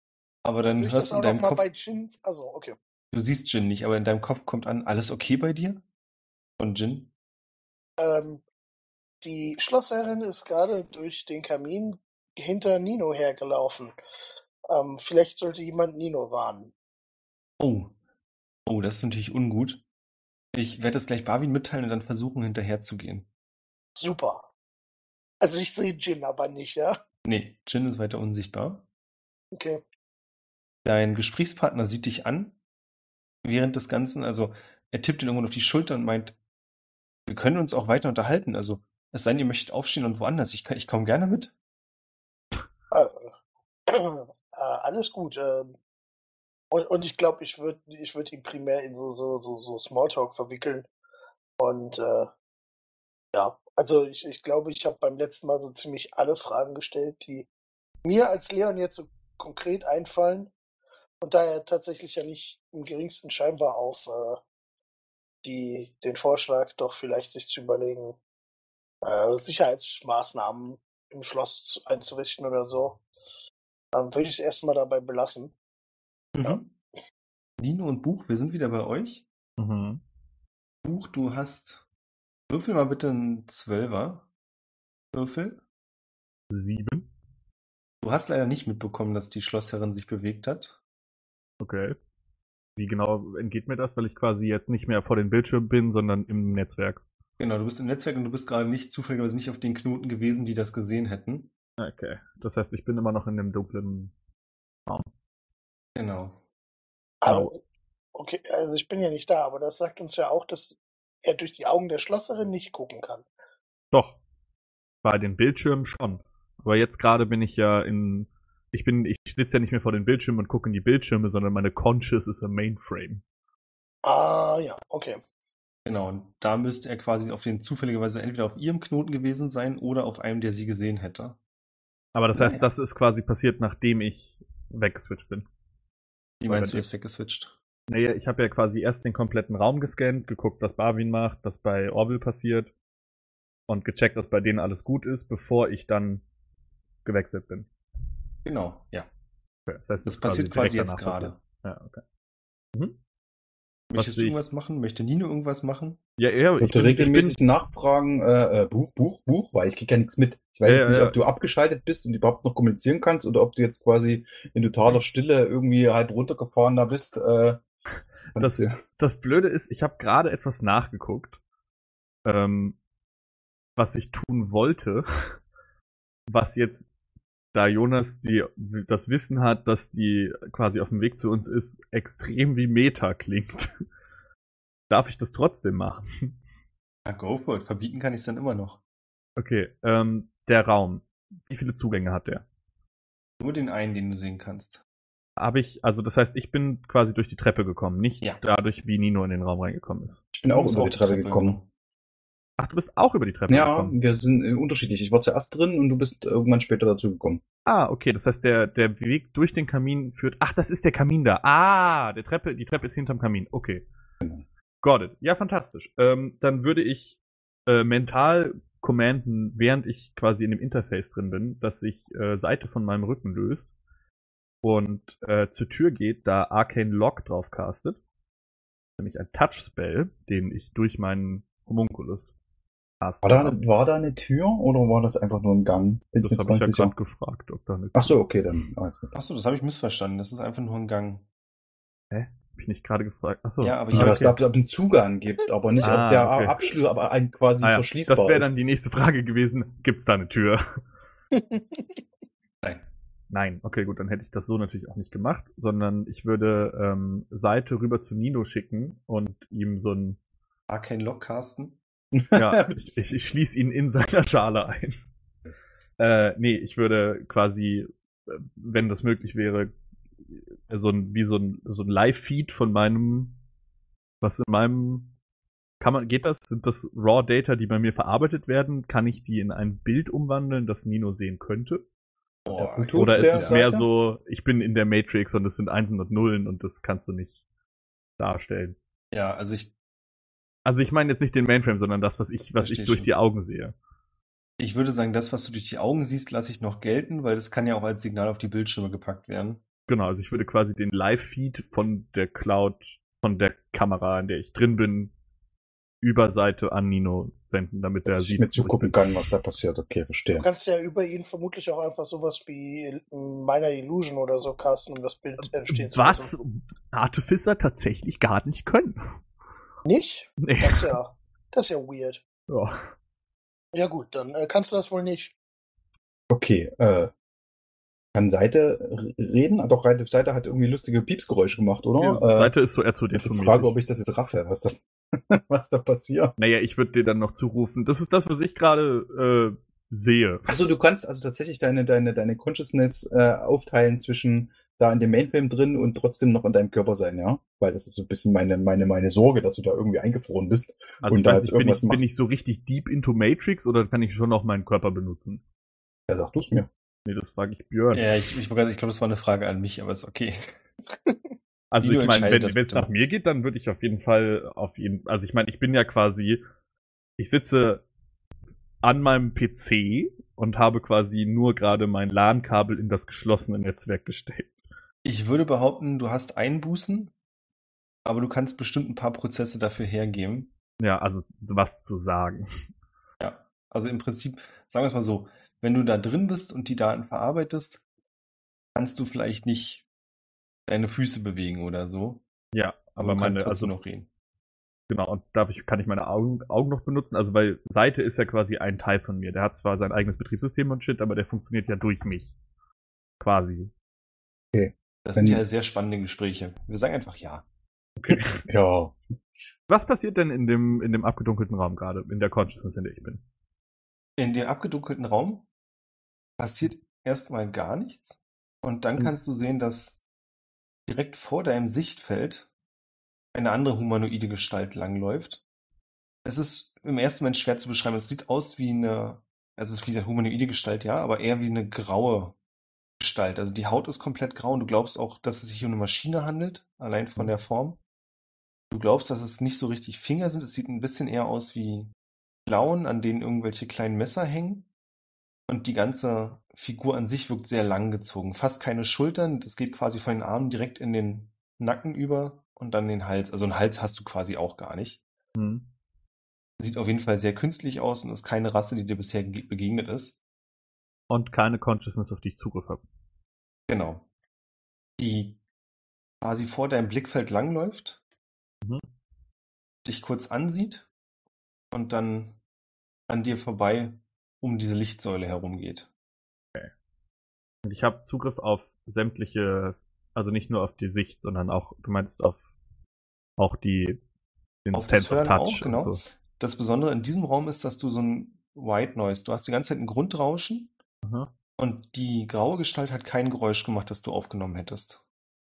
Aber dann Will ich hörst das du in auch noch deinem mal Kopf, bei Jin? Also, okay. du siehst Jin nicht, aber in deinem Kopf kommt an, alles okay bei dir? Von Jin? Ähm, die Schlossherrin ist gerade durch den Kamin hinter Nino hergelaufen. Ähm, vielleicht sollte jemand Nino warnen. Oh. Oh, das ist natürlich ungut. Ich werde das gleich Barwin mitteilen und dann versuchen, hinterherzugehen. Super. Also ich sehe Jin aber nicht, ja? Nee, Jin ist weiter unsichtbar. Okay. Dein Gesprächspartner sieht dich an während des Ganzen. Also er tippt ihn irgendwann auf die Schulter und meint, wir können uns auch weiter unterhalten. Also es sei denn, ihr möchtet aufstehen und woanders. Ich, kann- ich komme gerne mit. Äh, äh, alles gut. Ähm, und, und ich glaube, ich würde ich würd ihn primär in so, so, so, so Smalltalk verwickeln. Und äh, ja, also ich, ich glaube, ich habe beim letzten Mal so ziemlich alle Fragen gestellt, die mir als Leon jetzt so konkret einfallen. Und daher tatsächlich ja nicht im geringsten scheinbar auf äh, die, den Vorschlag, doch vielleicht sich zu überlegen, äh, Sicherheitsmaßnahmen im Schloss zu, einzurichten oder so. Ähm, würde ich es erstmal dabei belassen. Ja. Mhm. Nino und Buch, wir sind wieder bei euch. Mhm. Buch, du hast. Würfel mal bitte einen Zwölfer. Würfel. Sieben. Du hast leider nicht mitbekommen, dass die Schlossherrin sich bewegt hat. Okay. Wie genau entgeht mir das, weil ich quasi jetzt nicht mehr vor dem Bildschirm bin, sondern im Netzwerk? Genau, du bist im Netzwerk und du bist gerade nicht zufälligerweise nicht auf den Knoten gewesen, die das gesehen hätten. Okay. Das heißt, ich bin immer noch in dem dunklen Raum. Genau. Aber, Genau. okay, also ich bin ja nicht da, aber das sagt uns ja auch, dass er durch die Augen der Schlosserin nicht gucken kann. Doch. Bei den Bildschirmen schon. Aber jetzt gerade bin ich ja in. Ich bin, ich sitze ja nicht mehr vor den Bildschirmen und gucke in die Bildschirme, sondern meine Conscious ist im Mainframe. Ah, ja, okay. Genau, und da müsste er quasi auf den zufälligerweise entweder auf ihrem Knoten gewesen sein oder auf einem, der sie gesehen hätte. Aber das heißt, Naja. das ist quasi passiert, nachdem ich weggeswitcht bin. Wie Weil meinst du, bei ist weggeswitcht? Naja, ich habe ja quasi erst den kompletten Raum gescannt, geguckt, was Barwin macht, was bei Orville passiert und gecheckt, dass bei denen alles gut ist, bevor ich dann gewechselt bin. Genau, ja. Okay, das heißt, Das ist passiert direkt quasi jetzt danach gerade. passiert. Ja, okay. Mhm. Möchtest du sehe ich? irgendwas machen? Möchte Nino irgendwas machen? Ja, ja, Ich ich würde bin, ich bin, regelmäßig nachfragen, äh, äh, Buch, Buch, Buch, weil ich krieg ja nichts mit. Ich weiß Ja, jetzt ja, nicht, ja. ob du abgeschaltet bist und überhaupt noch kommunizieren kannst oder ob du jetzt quasi in totaler Stille irgendwie halb runtergefahren da bist. Äh, das, kannst du- das Blöde ist, ich habe gerade etwas nachgeguckt, ähm, was ich tun wollte, was jetzt, da Jonas die, das Wissen hat, dass die quasi auf dem Weg zu uns ist, extrem wie Meta klingt. Darf ich das trotzdem machen? Ja, go for it. Verbieten kann ich es dann immer noch. Okay, ähm, der Raum. Wie viele Zugänge hat der? Nur den einen, den du sehen kannst. Habe ich, also das heißt, ich bin quasi durch die Treppe gekommen, nicht Ja. dadurch, wie Nino in den Raum reingekommen ist. Ich bin Du auch bist über auf die Treppe gekommen. Ach, du bist auch über die Treppe Ja, gekommen? wir sind äh, unterschiedlich. Ich war zuerst drin und du bist irgendwann später dazu gekommen. Ah, okay, das heißt, der, der Weg durch den Kamin führt. Ach, das ist der Kamin da. Ah, der Treppe, die Treppe ist hinterm Kamin. Okay. Got it. Ja, fantastisch. Ähm, dann würde ich äh, mental commanden, während ich quasi in dem Interface drin bin, dass sich äh, Seite von meinem Rücken löst und äh, zur Tür geht, da Arcane Lock drauf castet. Nämlich ein Touch-Spell, den ich durch meinen Homunculus casten War da, darf. war da eine Tür oder war das einfach nur ein Gang? Bin Das jetzt habe ich ja ganz sicher. gerade gefragt, ob da eine Ach so, okay, dann. alles gut. Achso, das habe ich missverstanden. Das ist einfach nur ein Gang. Hä? Hab ich nicht gerade gefragt? Achso. Ja, aber ich Ja, hab- dass es da ob es einen Zugang gibt, aber nicht Ah, ob der okay. Abschluss, aber ein quasi Ah, ja. verschließbar Das wäre ist. dann die nächste Frage gewesen. Gibt's da eine Tür? Nein. Nein, okay, gut, dann hätte ich das so natürlich auch nicht gemacht, sondern ich würde ähm, Seite rüber zu Nino schicken und ihm so ein, Arcane Lock casten. ja, ich, ich, ich schließe ihn in seiner Schale ein. Äh, nee, ich würde quasi, äh, wenn das möglich wäre, so ein, wie so ein, so ein Live-Feed von meinem, was in meinem, kann man, geht das? Sind das Raw-Data, die bei mir verarbeitet werden? Kann ich die in ein Bild umwandeln, das Nino sehen könnte? Boah, Bluetooth Oder ist der es mehr Seite? so, ich bin in der Matrix und es sind Einsen und Nullen und das kannst du nicht darstellen. ja, also ich, Also ich meine jetzt nicht den Mainframe, sondern das, was ich, was Versteh ich durch schon. die Augen sehe. ich würde sagen, das, was du durch die Augen siehst, lasse ich noch gelten, weil das kann ja auch als Signal auf die Bildschirme gepackt werden. Genau, also ich würde quasi den Live-Feed von der Cloud, von der Kamera, in der ich drin bin, über Seite an Nino senden, damit der Dass ich sieht, mir wo ich zugucken bin. kann, was da passiert. Okay, Du verstehe. kannst ja über ihn vermutlich auch einfach sowas wie Minor Illusion oder so casten, um das Bild entstehen zu Was lassen. Artificer tatsächlich gar nicht können. Nicht? Nee. Das ist ja, das ist ja weird. Ja. Ja gut, dann äh, kannst du das wohl nicht. Okay, äh, kann Seite r- reden? Doch, Reite- Seite hat irgendwie lustige Piepsgeräusche gemacht, oder? Die Seite ist so R zwei D äh, zwei ich mäßig. frage, ob ich das jetzt raffe, was da, was da passiert. Naja, ich würde dir dann noch zurufen. Das ist das, was ich gerade äh, sehe. Also du kannst also tatsächlich deine, deine, deine Consciousness äh, aufteilen zwischen da in dem Mainframe drin und trotzdem noch in deinem Körper sein, ja? Weil das ist so ein bisschen meine, meine, meine Sorge, dass du da irgendwie eingefroren bist. Also und ich da weiß jetzt nicht, bin irgendwas ich, bin machst. ich so richtig deep into Matrix oder kann ich schon noch meinen Körper benutzen? Ja, sag du's mir. Nee, das frage ich Björn. Ja, ich, ich, ich glaube, das war eine Frage an mich, aber ist okay. Also Nino ich meine, entscheidet wenn das wenn es bitte. nach mir geht, dann würde ich auf jeden Fall auf jeden also ich meine, ich bin ja quasi ich sitze an meinem P C und habe quasi nur gerade mein LAN-Kabel in das geschlossene Netzwerk gesteckt. Ich würde behaupten, du hast Einbußen, aber du kannst bestimmt ein paar Prozesse dafür hergeben. Ja, also was zu sagen. Ja, also im Prinzip, sagen wir es mal so, wenn du da drin bist und die Daten verarbeitest, kannst du vielleicht nicht deine Füße bewegen oder so. Ja, Aber aber du kannst meine trotzdem also noch reden. genau, und darf ich kann ich meine Augen Augen noch benutzen, also weil Seite ist ja quasi ein Teil von mir. Der hat zwar sein eigenes Betriebssystem und Shit, aber der funktioniert ja durch mich. Quasi. Das Wenn- sind ja sehr spannende Gespräche. Wir sagen einfach ja. Ja. Was passiert denn in dem in dem abgedunkelten Raum gerade, in der Consciousness, in der ich bin? In dem abgedunkelten Raum passiert erstmal gar nichts. Und dann Mhm. kannst du sehen, dass direkt vor deinem Sichtfeld eine andere humanoide Gestalt langläuft. Es ist im ersten Moment schwer zu beschreiben. Es sieht aus wie eine, es ist wie eine humanoide Gestalt, ja, aber eher wie eine graue Gestalt. Also die Haut ist komplett grau und du glaubst auch, dass es sich um eine Maschine handelt, allein von der Form. Du glaubst, dass es nicht so richtig Finger sind. Es sieht ein bisschen eher aus wie Klauen, an denen irgendwelche kleinen Messer hängen. Und die ganze Figur an sich wirkt sehr lang gezogen. Fast keine Schultern. Das geht quasi von den Armen direkt in den Nacken über und dann den Hals. Also einen Hals hast du quasi auch gar nicht. Hm. Sieht auf jeden Fall sehr künstlich aus und ist keine Rasse, die dir bisher ge- begegnet ist. Und keine Consciousness, auf die ich Zugriff habe. Genau. Die quasi vor deinem Blickfeld langläuft, Mhm. dich kurz ansieht und dann an dir vorbei um diese Lichtsäule herumgeht. Und ich habe Zugriff auf sämtliche, also nicht nur auf die Sicht, sondern auch, du meinst auf auch die den Auf das Sense of Hören Touch auch, genau. und so. Das Besondere in diesem Raum ist, dass du so ein White Noise, du hast die ganze Zeit ein Grundrauschen Aha. und die graue Gestalt hat kein Geräusch gemacht, das du aufgenommen hättest.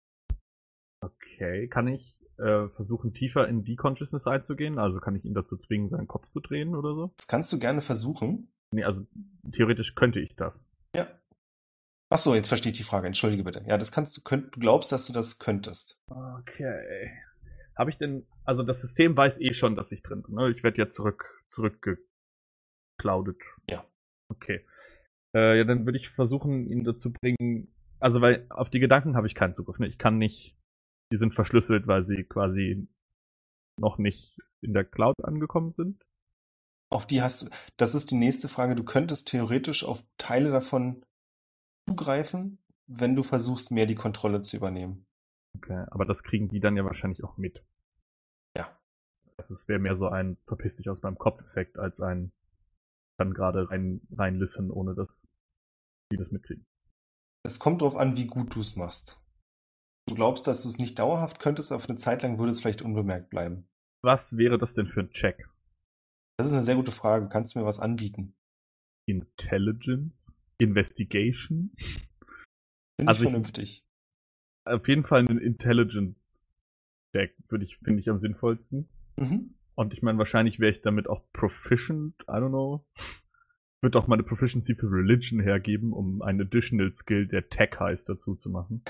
Okay, kann ich äh, versuchen, tiefer in die Consciousness einzugehen? Also kann ich ihn dazu zwingen, seinen Kopf zu drehen oder so? Das kannst du gerne versuchen. Nee, also theoretisch könnte ich das. Ja. Ach so, jetzt verstehe ich die Frage. Entschuldige bitte. Ja, das kannst du, könnt, du glaubst, dass du das könntest. Okay. Habe ich denn, also das System weiß eh schon, dass ich drin bin, ne? Ich werde jetzt zurück, zurückgecloudet. Ja. Okay. Äh, ja, dann würde ich versuchen, ihn dazu bringen, also weil auf die Gedanken habe ich keinen Zugriff, ne? Ich kann nicht, die sind verschlüsselt, weil sie quasi noch nicht in der Cloud angekommen sind. Auf die hast du, das ist die nächste Frage. Du könntest theoretisch auf Teile davon zugreifen, wenn du versuchst, mehr die Kontrolle zu übernehmen. Okay, aber das kriegen die dann ja wahrscheinlich auch mit. Ja. Das heißt, es wäre mehr so ein verpiss dich aus meinem Kopf-Effekt als ein dann gerade rein, rein listen, ohne dass die das mitkriegen. Es kommt darauf an, wie gut du es machst. Du glaubst, dass du es nicht dauerhaft könntest, auf eine Zeit lang würde es vielleicht unbemerkt bleiben. Was wäre das denn für ein Check? Das ist eine sehr gute Frage. Kannst du mir was anbieten? Intelligence? Investigation? Finde Also ich ich- vernünftig. Auf jeden Fall einen Intelligence-Check würde ich, finde ich am sinnvollsten. Mhm. Und ich meine, wahrscheinlich wäre ich damit auch proficient, I don't know. Würde auch meine Proficiency für Religion hergeben, um einen Additional Skill, der Tech heißt, dazu zu machen.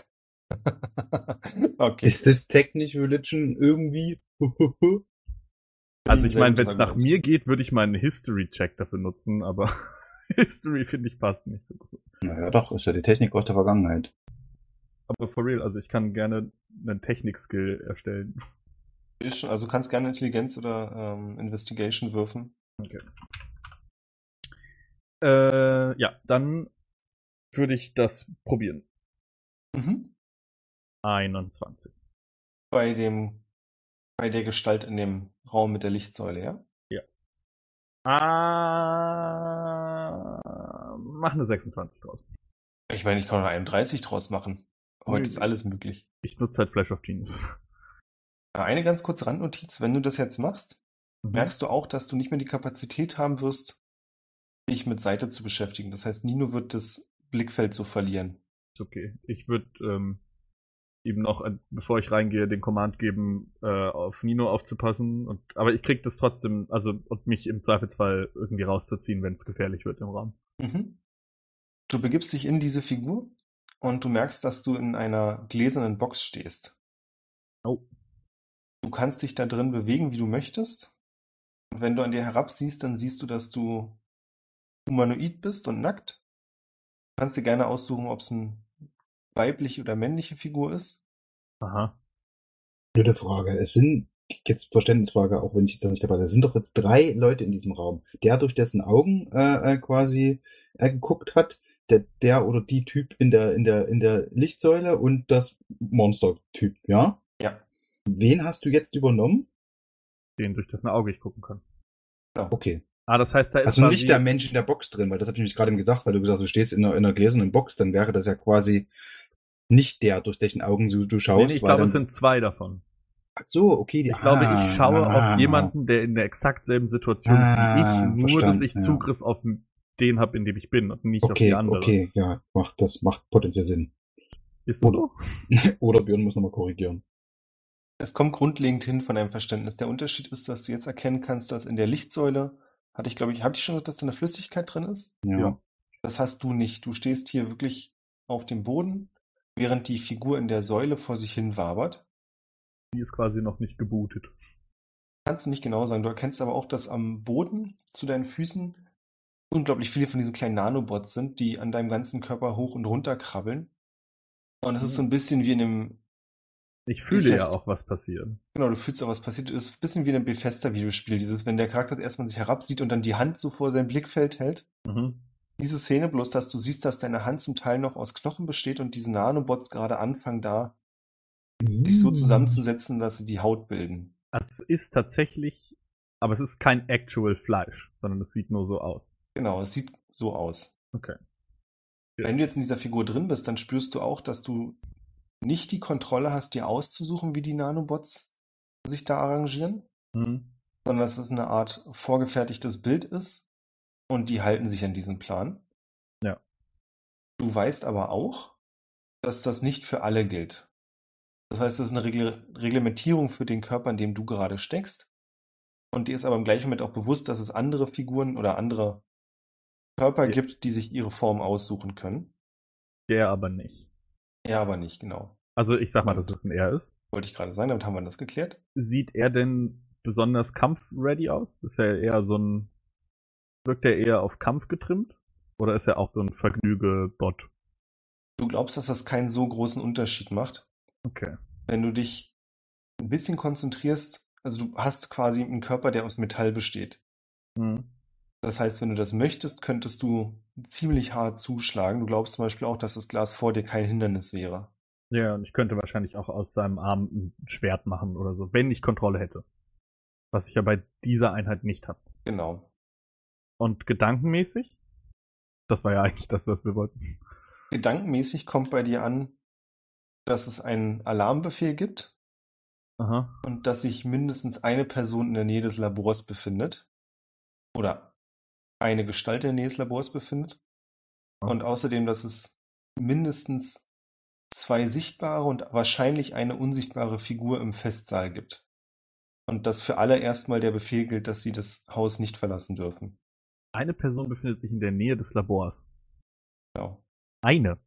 Okay. Ist das technisch Religion irgendwie? Also ich Sehr meine, guter wenn es nach Argument. mir geht, würde ich meinen History-Check dafür nutzen, aber History finde ich passt nicht so gut. Naja, doch, ist ja die Technik aus der Vergangenheit. aber for real, also ich kann gerne einen Technik-Skill erstellen. Ist schon, also du kannst gerne Intelligenz oder ähm, Investigation würfen. Okay. Äh, ja, dann würde ich das probieren. Mhm. einundzwanzig. Bei dem, bei der Gestalt in dem Raum mit der Lichtsäule, ja? Ja. Ah, mach eine sechsundzwanzig draus. Ich meine, ich kann noch einunddreißig draus machen. Heute Nee, ist alles möglich. Ich nutze halt Flash of Genius. Eine ganz kurze Randnotiz, wenn du das jetzt machst, Mhm. merkst du auch, dass du nicht mehr die Kapazität haben wirst, dich mit Seite zu beschäftigen. Das heißt, Nino wird das Blickfeld so verlieren. Ist okay. Ich würde ähm, ihm noch, äh, bevor ich reingehe, den Command geben, äh, auf Nino aufzupassen. Und, aber ich krieg das trotzdem, also und mich im Zweifelsfall irgendwie rauszuziehen, wenn es gefährlich wird im Raum. Mhm. Du begibst dich in diese Figur und du merkst, dass du in einer gläsernen Box stehst. Oh. Du kannst dich da drin bewegen, wie du möchtest. Und wenn du an dir herabsiehst, dann siehst du, dass du humanoid bist und nackt. Du kannst dir gerne aussuchen, ob es eine weibliche oder männliche Figur ist. Aha. Blöde Frage. Es sind, jetzt Verständnisfrage, auch wenn ich da nicht dabei bin, es sind doch jetzt drei Leute in diesem Raum. Der, durch dessen Augen äh, äh, quasi er geguckt hat, der, der oder die Typ in der, in der, in der Lichtsäule und das Monster-Typ, ja? Ja. Wen hast du jetzt übernommen? Den, durch dessen Auge ich gucken kann. Okay. Ah, das heißt, da ist Also quasi... nicht der Mensch in der Box drin, weil das habe ich nämlich gerade eben gesagt, weil du gesagt hast, du stehst in einer, in einer gläsernen Box, dann wäre das ja quasi nicht der, durch dessen Augen du, du schaust. Nee, nee, ich weil glaube, dann, es sind zwei davon. Ach so, okay. Die, Ich glaube, ah, ich schaue ah, auf jemanden, der in der exakt selben Situation ist wie Ah, ich, nur dass verstanden, ich ja. Zugriff auf den habe, in dem ich bin und nicht auf Okay, die andere. okay, ja, macht, das macht potenziell Sinn. Ist das Oder- so? Oder Björn muss nochmal korrigieren. Es kommt grundlegend hin von deinem Verständnis. Der Unterschied ist, dass du jetzt erkennen kannst, dass in der Lichtsäule, hatte ich glaube ich, habe ich schon gesagt, dass da eine Flüssigkeit drin ist? Ja. Ja. Das hast du nicht. Du stehst hier wirklich auf dem Boden, während die Figur in der Säule vor sich hin wabert. Die ist quasi noch nicht gebootet. Kannst du nicht genau sagen. Du erkennst aber auch, dass am Boden zu deinen Füßen unglaublich viele von diesen kleinen Nanobots sind, die an deinem ganzen Körper hoch und runter krabbeln. Und es ist so ein bisschen wie in einem, Ich fühle Bethesda- ja auch, was passiert. genau, du fühlst auch, was passiert. Es ist ein bisschen wie in einem Bethesda-Videospiel. Dieses, wenn der Charakter erstmal sich herabsieht und dann die Hand so vor sein Blickfeld hält. Mhm. Diese Szene, bloß dass du siehst, dass deine Hand zum Teil noch aus Knochen besteht und diese Nanobots gerade anfangen, da sich so zusammenzusetzen, dass sie die Haut bilden. Also es ist tatsächlich, aber es ist kein actual Fleisch, sondern es sieht nur so aus. Genau, es sieht so aus. Okay. Wenn du jetzt in dieser Figur drin bist, dann spürst du auch, dass du nicht die Kontrolle hast, dir auszusuchen, wie die Nanobots sich da arrangieren, Mhm. sondern dass es eine Art vorgefertigtes Bild ist und die halten sich an diesen Plan. Ja. Du weißt aber auch, dass das nicht für alle gilt. Das heißt, es ist eine Regl- Reglementierung für den Körper, in dem du gerade steckst. Und dir ist aber im gleichen Moment auch bewusst, dass es andere Figuren oder andere Körper Ja. gibt, die sich ihre Form aussuchen können. Der aber nicht. Er aber nicht, genau. Also ich sag mal, dass es ein Er ist. Wollte ich gerade sagen, damit haben wir das geklärt. Sieht er denn besonders kampfready aus? Ist er eher so ein, wirkt er eher auf Kampf getrimmt? Oder ist er auch so ein Vergnüge-Bot? Du glaubst, dass das keinen so großen Unterschied macht, Okay. wenn du dich ein bisschen konzentrierst. Also du hast quasi einen Körper, der aus Metall besteht. Mhm. Das heißt, wenn du das möchtest, könntest du ziemlich hart zuschlagen. Du glaubst zum Beispiel auch, dass das Glas vor dir kein Hindernis wäre. Ja, und ich könnte wahrscheinlich auch aus seinem Arm ein Schwert machen oder so, wenn ich Kontrolle hätte. Was ich ja bei dieser Einheit nicht habe. Genau. Und gedankenmäßig? Das war ja eigentlich das, was wir wollten. Gedankenmäßig kommt bei dir an, dass es einen Alarmbefehl gibt Aha. und dass sich mindestens eine Person in der Nähe des Labors befindet. Oder eine Gestalt in der Nähe des Labors befindet. Und außerdem, dass es mindestens zwei sichtbare und wahrscheinlich eine unsichtbare Figur im Festsaal gibt. Und dass für alle erstmal der Befehl gilt, dass sie das Haus nicht verlassen dürfen. Eine Person befindet sich in der Nähe des Labors. Genau. Eine.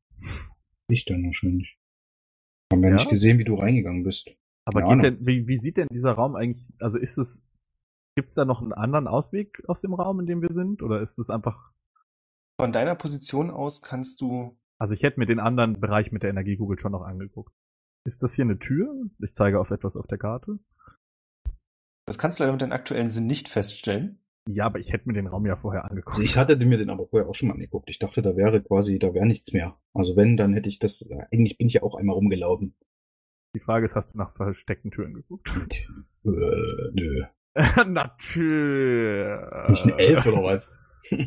Ich dann wahrscheinlich. Haben wir Ja? nicht gesehen, wie du reingegangen bist. Aber Keine geht Ahnung. denn, wie, wie sieht denn dieser Raum eigentlich, also ist es, gibt's da noch einen anderen Ausweg aus dem Raum, in dem wir sind? Oder ist es einfach, Von deiner Position aus kannst du Also ich hätte mir den anderen Bereich mit der Energiekugel schon noch angeguckt. Ist das hier eine Tür? Ich zeige auf etwas auf der Karte. Das kannst du leider mit deinem aktuellen Sinn nicht feststellen. Ja, aber ich hätte mir den Raum ja vorher angeguckt. Also ich hatte mir den aber vorher auch schon mal angeguckt. Ich dachte, da wäre quasi, da wäre nichts mehr. Also wenn, dann hätte ich das, eigentlich bin ich ja auch einmal rumgelaufen. Die Frage ist, hast du nach versteckten Türen geguckt? Und, äh, nö. Natürlich. Nicht ein Elf oder was?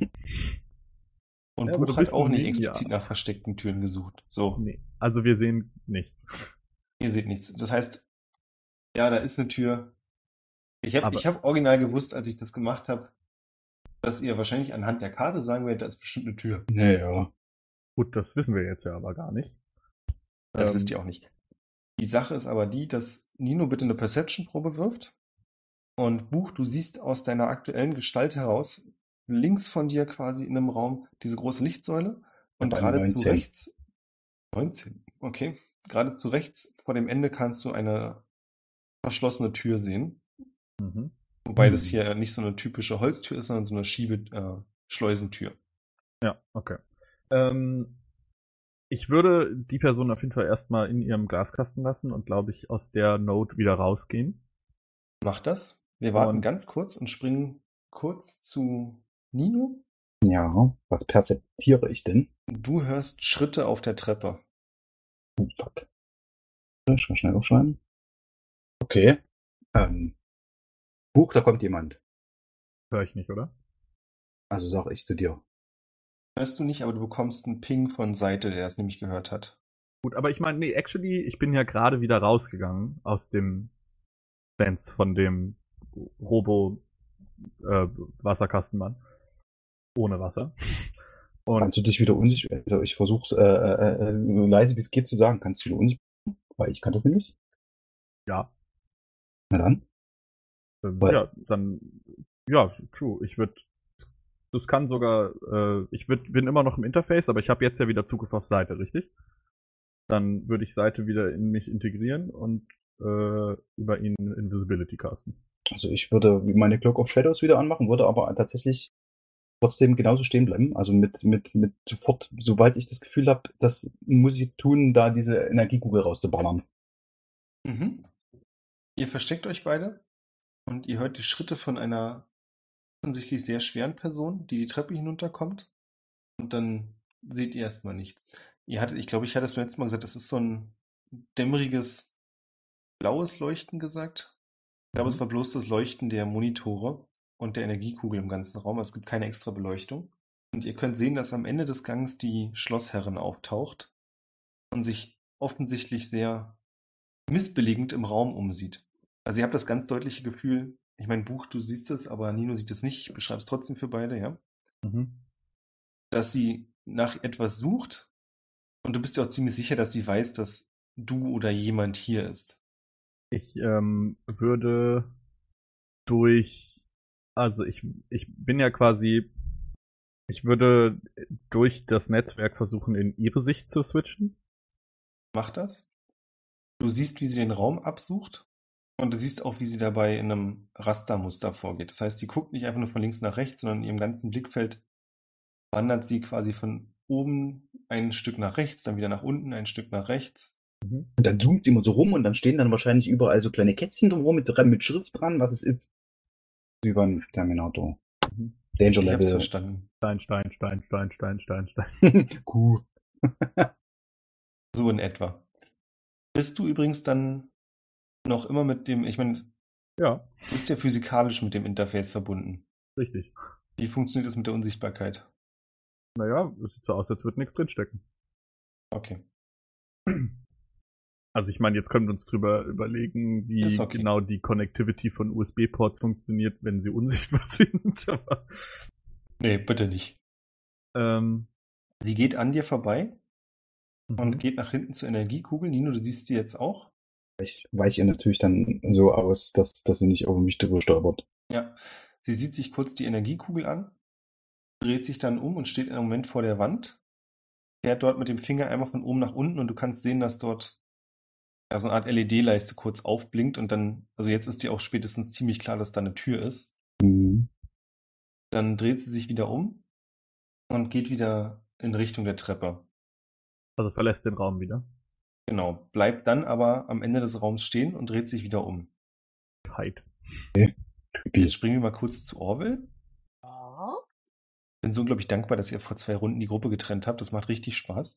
Und Ja, aber du Buch hat bist auch ein nicht Ninja. explizit nach versteckten Türen gesucht. So, Nee, also wir sehen nichts. ihr seht nichts. Das heißt, ja, da ist eine Tür. Ich habe Aber- ich hab original gewusst, als ich das gemacht habe, dass ihr wahrscheinlich anhand der Karte sagen werdet, da ist bestimmt eine Tür. Naja. Gut, das wissen wir jetzt ja aber gar nicht. Das Ähm, wisst ihr auch nicht. Die Sache ist aber die, dass Nino bitte eine Perception-Probe wirft. Und Buch, du siehst aus deiner aktuellen Gestalt heraus, links von dir quasi in einem Raum, diese große Lichtsäule. Und Bei gerade zu neunzehn. rechts. neunzehn, okay. Gerade zu rechts vor dem Ende kannst du eine verschlossene Tür sehen. Mhm. Wobei Hm. das hier nicht so eine typische Holztür ist, sondern so eine Schiebe-Schleusentür. Ja, okay. Ähm, ich würde die Person auf jeden Fall erstmal in ihrem Glaskasten lassen und, glaube ich, aus der Note wieder rausgehen. Mach das. Wir warten Und- ganz kurz und springen kurz zu Nino. Ja, was perzeptiere ich denn? Du hörst Schritte auf der Treppe. Oh, fuck. Ich kann schnell aufschreiben. Okay. Ähm, Buch, da kommt jemand. Hör ich nicht, oder? Also sag ich zu dir. Hörst du nicht, aber du bekommst einen Ping von Seite, der das nämlich gehört hat. Gut, aber ich meine, nee, actually, ich bin ja gerade wieder rausgegangen aus dem Sense von dem Robo-Wasserkastenmann. Ohne Wasser. Und Kannst du dich wieder unsicher, also ich versuch's äh, äh, äh, so leise wie es geht zu sagen, kannst du wieder unsicher, weil ich kann das nämlich. ja, Na dann. ähm, Weil- ja, dann, ja, true. Ich würde, das kann sogar, äh, ich würd, bin immer noch im Interface, aber ich habe jetzt ja wieder Zugriff auf Seite, richtig? Dann würde ich Seite wieder in mich integrieren und äh, über ihn Invisibility casten. Also ich würde meine Cloak of Shadows wieder anmachen, würde aber tatsächlich trotzdem genauso stehen bleiben. Also mit, mit, mit sofort, sobald ich das Gefühl habe, das muss ich jetzt tun, da diese Energiekugel rauszuballern. Mhm. Ihr versteckt euch beide und ihr hört die Schritte von einer offensichtlich sehr schweren Person, die die Treppe hinunterkommt. Und dann seht ihr erstmal nichts. Ihr hattet, ich glaube, ich hatte es beim letzten Mal gesagt, das ist so ein dämmeriges blaues Leuchten gesagt. Ich glaube, es war bloß das Leuchten der Monitore und der Energiekugel im ganzen Raum. Es gibt keine extra Beleuchtung. Und ihr könnt sehen, dass am Ende des Gangs die Schlossherrin auftaucht und sich offensichtlich sehr missbilligend im Raum umsieht. Also ihr habt das ganz deutliche Gefühl, ich meine, Buch, du siehst es, aber Nino sieht es nicht. Ich beschreibe es trotzdem für beide, ja. Mhm. Dass sie nach etwas sucht und du bist ja auch ziemlich sicher, dass sie weiß, dass du oder jemand hier ist. Ich ähm, würde durch, also ich, ich bin ja quasi, ich würde durch das Netzwerk versuchen, in ihre Sicht zu switchen. Mach das. Du siehst, wie sie den Raum absucht und du siehst auch, wie sie dabei in einem Rastermuster vorgeht. Das heißt, sie guckt nicht einfach nur von links nach rechts, sondern in ihrem ganzen Blickfeld wandert sie quasi von oben ein Stück nach rechts, dann wieder nach unten ein Stück nach rechts. Und dann zoomt sie immer so rum und dann stehen dann wahrscheinlich überall so kleine Kätzchen drumherum mit, mit Schrift dran, was es ist. Wie beim Terminator. Mhm. Danger Ich hab's Level. verstanden. Stein, Stein, Stein, Stein, Stein, Stein, Stein. Kuh. So in etwa. Bist du übrigens dann noch immer mit dem, ich meine, du Ja, bist ja physikalisch mit dem Interface verbunden. richtig. Wie funktioniert das mit der Unsichtbarkeit? Naja, es sieht so aus, als würde nichts drinstecken. Okay. Also ich meine, jetzt können wir uns drüber überlegen, wie Ist okay. genau die Connectivity von U S B-Ports funktioniert, wenn sie unsichtbar sind. Aber, Nee, bitte nicht. ähm, Sie geht an dir vorbei und mhm. geht nach hinten zur Energiekugel. Nino, du siehst sie jetzt auch. Ich weiche ihr natürlich dann so aus, dass, dass sie nicht über mich drüber stolpert. Ja. Sie sieht sich kurz die Energiekugel an, dreht sich dann um und steht im Moment vor der Wand, fährt dort mit dem Finger einmal von oben nach unten und du kannst sehen, dass dort ja, so eine Art L E D-Leiste kurz aufblinkt und dann, also jetzt ist dir auch spätestens ziemlich klar, dass da eine Tür ist. Mhm. Dann dreht sie sich wieder um und geht wieder in Richtung der Treppe. Also verlässt den Raum wieder. Genau. Bleibt dann aber am Ende des Raums stehen und dreht sich wieder um. Tight. Jetzt springen wir mal kurz zu Orwell. Ja. Bin so unglaublich dankbar, dass ihr vor zwei Runden die Gruppe getrennt habt. Das macht richtig Spaß.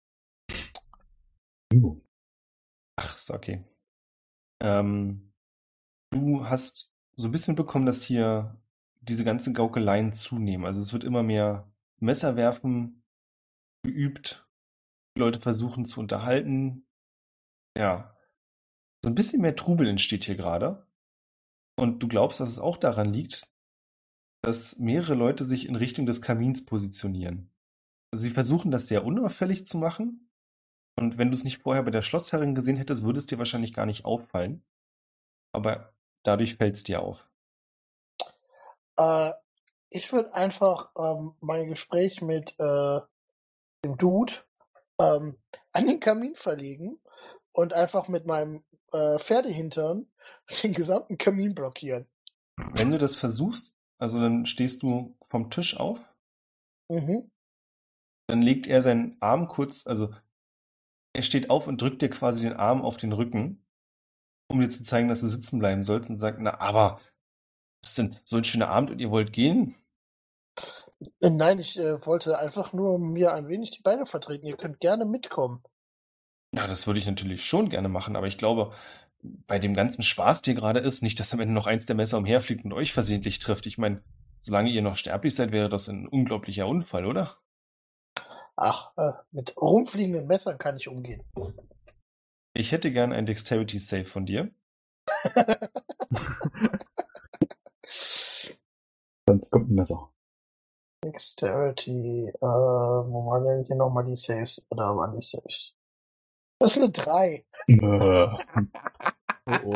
Uh. Ach, ist okay. Ähm, du hast so ein bisschen bekommen, dass hier diese ganzen Gaukeleien zunehmen. Also es wird immer mehr Messerwerfen geübt. Die Leute versuchen zu unterhalten. Ja, so ein bisschen mehr Trubel entsteht hier gerade. Und du glaubst, dass es auch daran liegt, dass mehrere Leute sich in Richtung des Kamins positionieren. Also sie versuchen das sehr unauffällig zu machen. Und wenn du es nicht vorher bei der Schlossherrin gesehen hättest, würde es dir wahrscheinlich gar nicht auffallen. Aber dadurch fällt es dir auf. Äh, ich würde einfach ähm, mein Gespräch mit äh, dem Dude ähm, an den Kamin verlegen und einfach mit meinem äh, Pferdehintern den gesamten Kamin blockieren. Wenn du das versuchst, also dann stehst du vom Tisch auf, Mhm. dann legt er seinen Arm kurz, also er steht auf und drückt dir quasi den Arm auf den Rücken, um dir zu zeigen, dass du sitzen bleiben sollst und sagt, na aber, was ist denn so ein schöner Abend und ihr wollt gehen? Äh, Nein, ich äh, wollte einfach nur mir ein wenig die Beine vertreten. Ihr könnt gerne mitkommen. Ja, das würde ich natürlich schon gerne machen, aber ich glaube, bei dem ganzen Spaß, der gerade ist, nicht, dass am Ende noch eins der Messer umherfliegt und euch versehentlich trifft. Ich meine, solange ihr noch sterblich seid, wäre das ein unglaublicher Unfall, oder? Ach, äh, mit rumfliegenden Messern kann ich umgehen. Ich hätte gern ein Dexterity Save von dir. Sonst kommt ein Messer. Dexterity, äh, wo waren denn hier nochmal die Saves? Da waren die Saves. Das ist eine drei. Äh, Oh oh.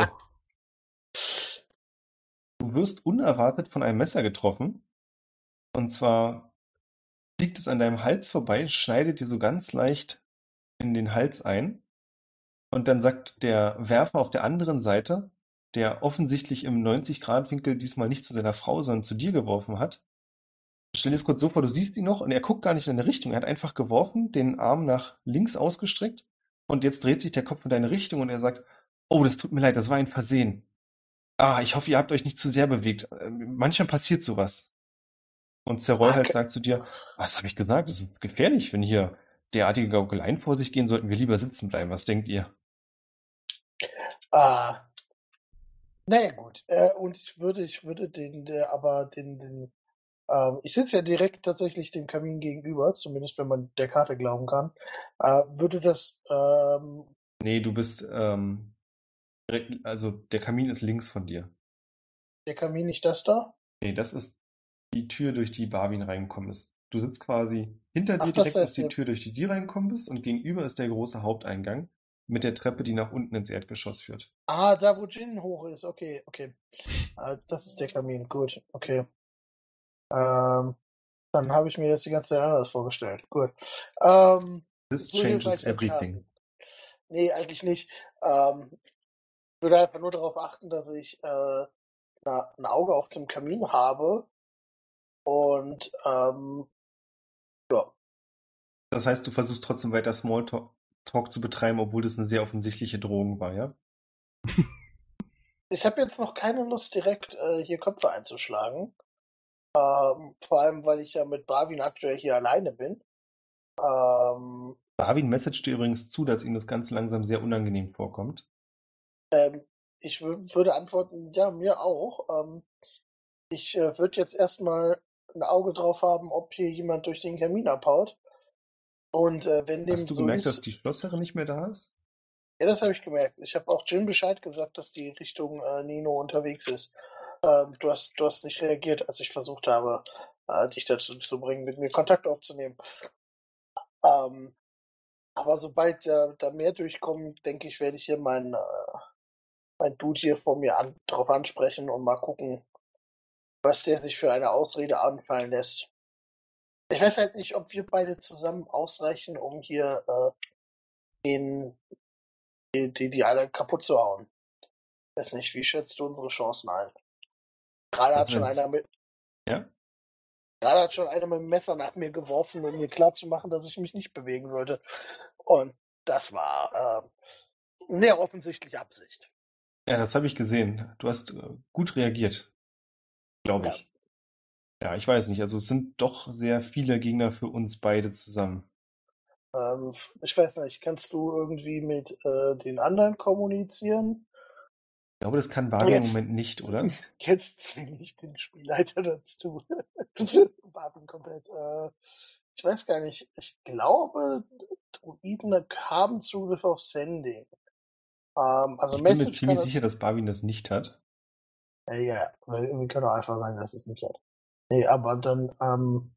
Du wirst unerwartet von einem Messer getroffen. Und zwar fliegt es an deinem Hals vorbei, schneidet dir so ganz leicht in den Hals ein. Und dann sagt der Werfer auf der anderen Seite, der offensichtlich im neunzig-Grad-Winkel diesmal nicht zu seiner Frau, sondern zu dir geworfen hat. Stell dir das kurz so vor, du siehst ihn noch und er guckt gar nicht in deine Richtung. Er hat einfach geworfen, den Arm nach links ausgestreckt und jetzt dreht sich der Kopf in deine Richtung und er sagt, oh, das tut mir leid, das war ein Versehen. Ah, ich hoffe, ihr habt euch nicht zu sehr bewegt. Äh, Manchmal passiert sowas. Und Zeroy halt Okay. sagt zu dir, was habe ich gesagt? Das ist gefährlich, wenn hier derartige Gaukeleien vor sich gehen, sollten wir lieber sitzen bleiben. Was denkt ihr? Ah. Naja, gut. Äh, und ich würde, ich würde den, der, aber den, den, ähm, ich sitze ja direkt tatsächlich dem Kamin gegenüber, zumindest wenn man der Karte glauben kann. Äh, würde das, ähm, Nee, du bist, ähm, direkt, also der Kamin ist links von dir. der Kamin nicht das da? Nee, das ist die Tür, durch die Barwin reingekommen ist. Du sitzt quasi, hinter dir Ach, das direkt ist heißt, die der, Tür, durch die du reingekommen bist und gegenüber ist der große Haupteingang mit der Treppe, die nach unten ins Erdgeschoss führt. ah, da wo Jin hoch ist, okay, okay. Äh, das ist der Kamin, gut, okay. Ähm, dann habe ich mir das die ganze Zeit anders vorgestellt. Gut. Ähm, This so hier changes weiter everything. Karten. Nee, eigentlich nicht. Ähm, ich würde einfach nur darauf achten, dass ich äh, na, ein Auge auf dem Kamin habe und ähm, ja. Das heißt, du versuchst trotzdem weiter Smalltalk Talk zu betreiben, obwohl das eine sehr offensichtliche Drohung war, ja? Ich habe jetzt noch keine Lust, direkt äh, hier Köpfe einzuschlagen. Ähm, vor allem, weil ich ja mit Barwin aktuell hier alleine bin. Ähm, Barwin messagt dir übrigens zu, dass ihm das Ganze langsam sehr unangenehm vorkommt. ähm, ich wür- würde antworten, ja, mir auch. Ähm, ich äh, würde jetzt erstmal ein Auge drauf haben, ob hier jemand durch den Kamin abhaut. Und äh, wenn dem Hast du so gemerkt, dass ist, die Schlossherrin nicht mehr da ist? ja, das habe ich gemerkt. Ich habe auch Jin Bescheid gesagt, dass die Richtung äh, Nino unterwegs ist. Ähm, du hast, du hast nicht reagiert, als ich versucht habe, äh, dich dazu zu bringen, mit mir Kontakt aufzunehmen. Ähm, aber sobald äh, da mehr durchkommt, denke ich, werde ich hier meinen äh, mein Dude hier vor mir an, drauf ansprechen und mal gucken, was der sich für eine Ausrede anfallen lässt. Ich weiß halt nicht, ob wir beide zusammen ausreichen, um hier äh, den, die, die, die alle kaputt zu hauen. Ich weiß nicht, wie schätzt du unsere Chancen ein? Gerade hat Also schon wenn's- einer mit, Ja? gerade hat schon einer mit dem Messer nach mir geworfen, um mir klarzumachen, dass ich mich nicht bewegen sollte. Und das war äh, sehr offensichtlich Absicht. Ja, das habe ich gesehen. Du hast äh, gut reagiert, glaube Ja. ich. Ja, ich weiß nicht. Also es sind doch sehr viele Gegner für uns beide zusammen. Ähm, ich weiß nicht, kannst du irgendwie mit äh, den anderen kommunizieren? Ich glaube, das kann Barbie im Jetzt- Moment nicht, oder? Jetzt zwinge ich den Spielleiter dazu. Barbie komplett. Äh, ich weiß gar nicht. Ich glaube, Druiden haben Zugriff auf Sending. Ähm, also Ich bin mir Message ziemlich kann sicher, dass Barbie das nicht hat. Ja, ja, weil wir können auch einfach sagen, dass es nicht hat. Nee, aber dann, ähm,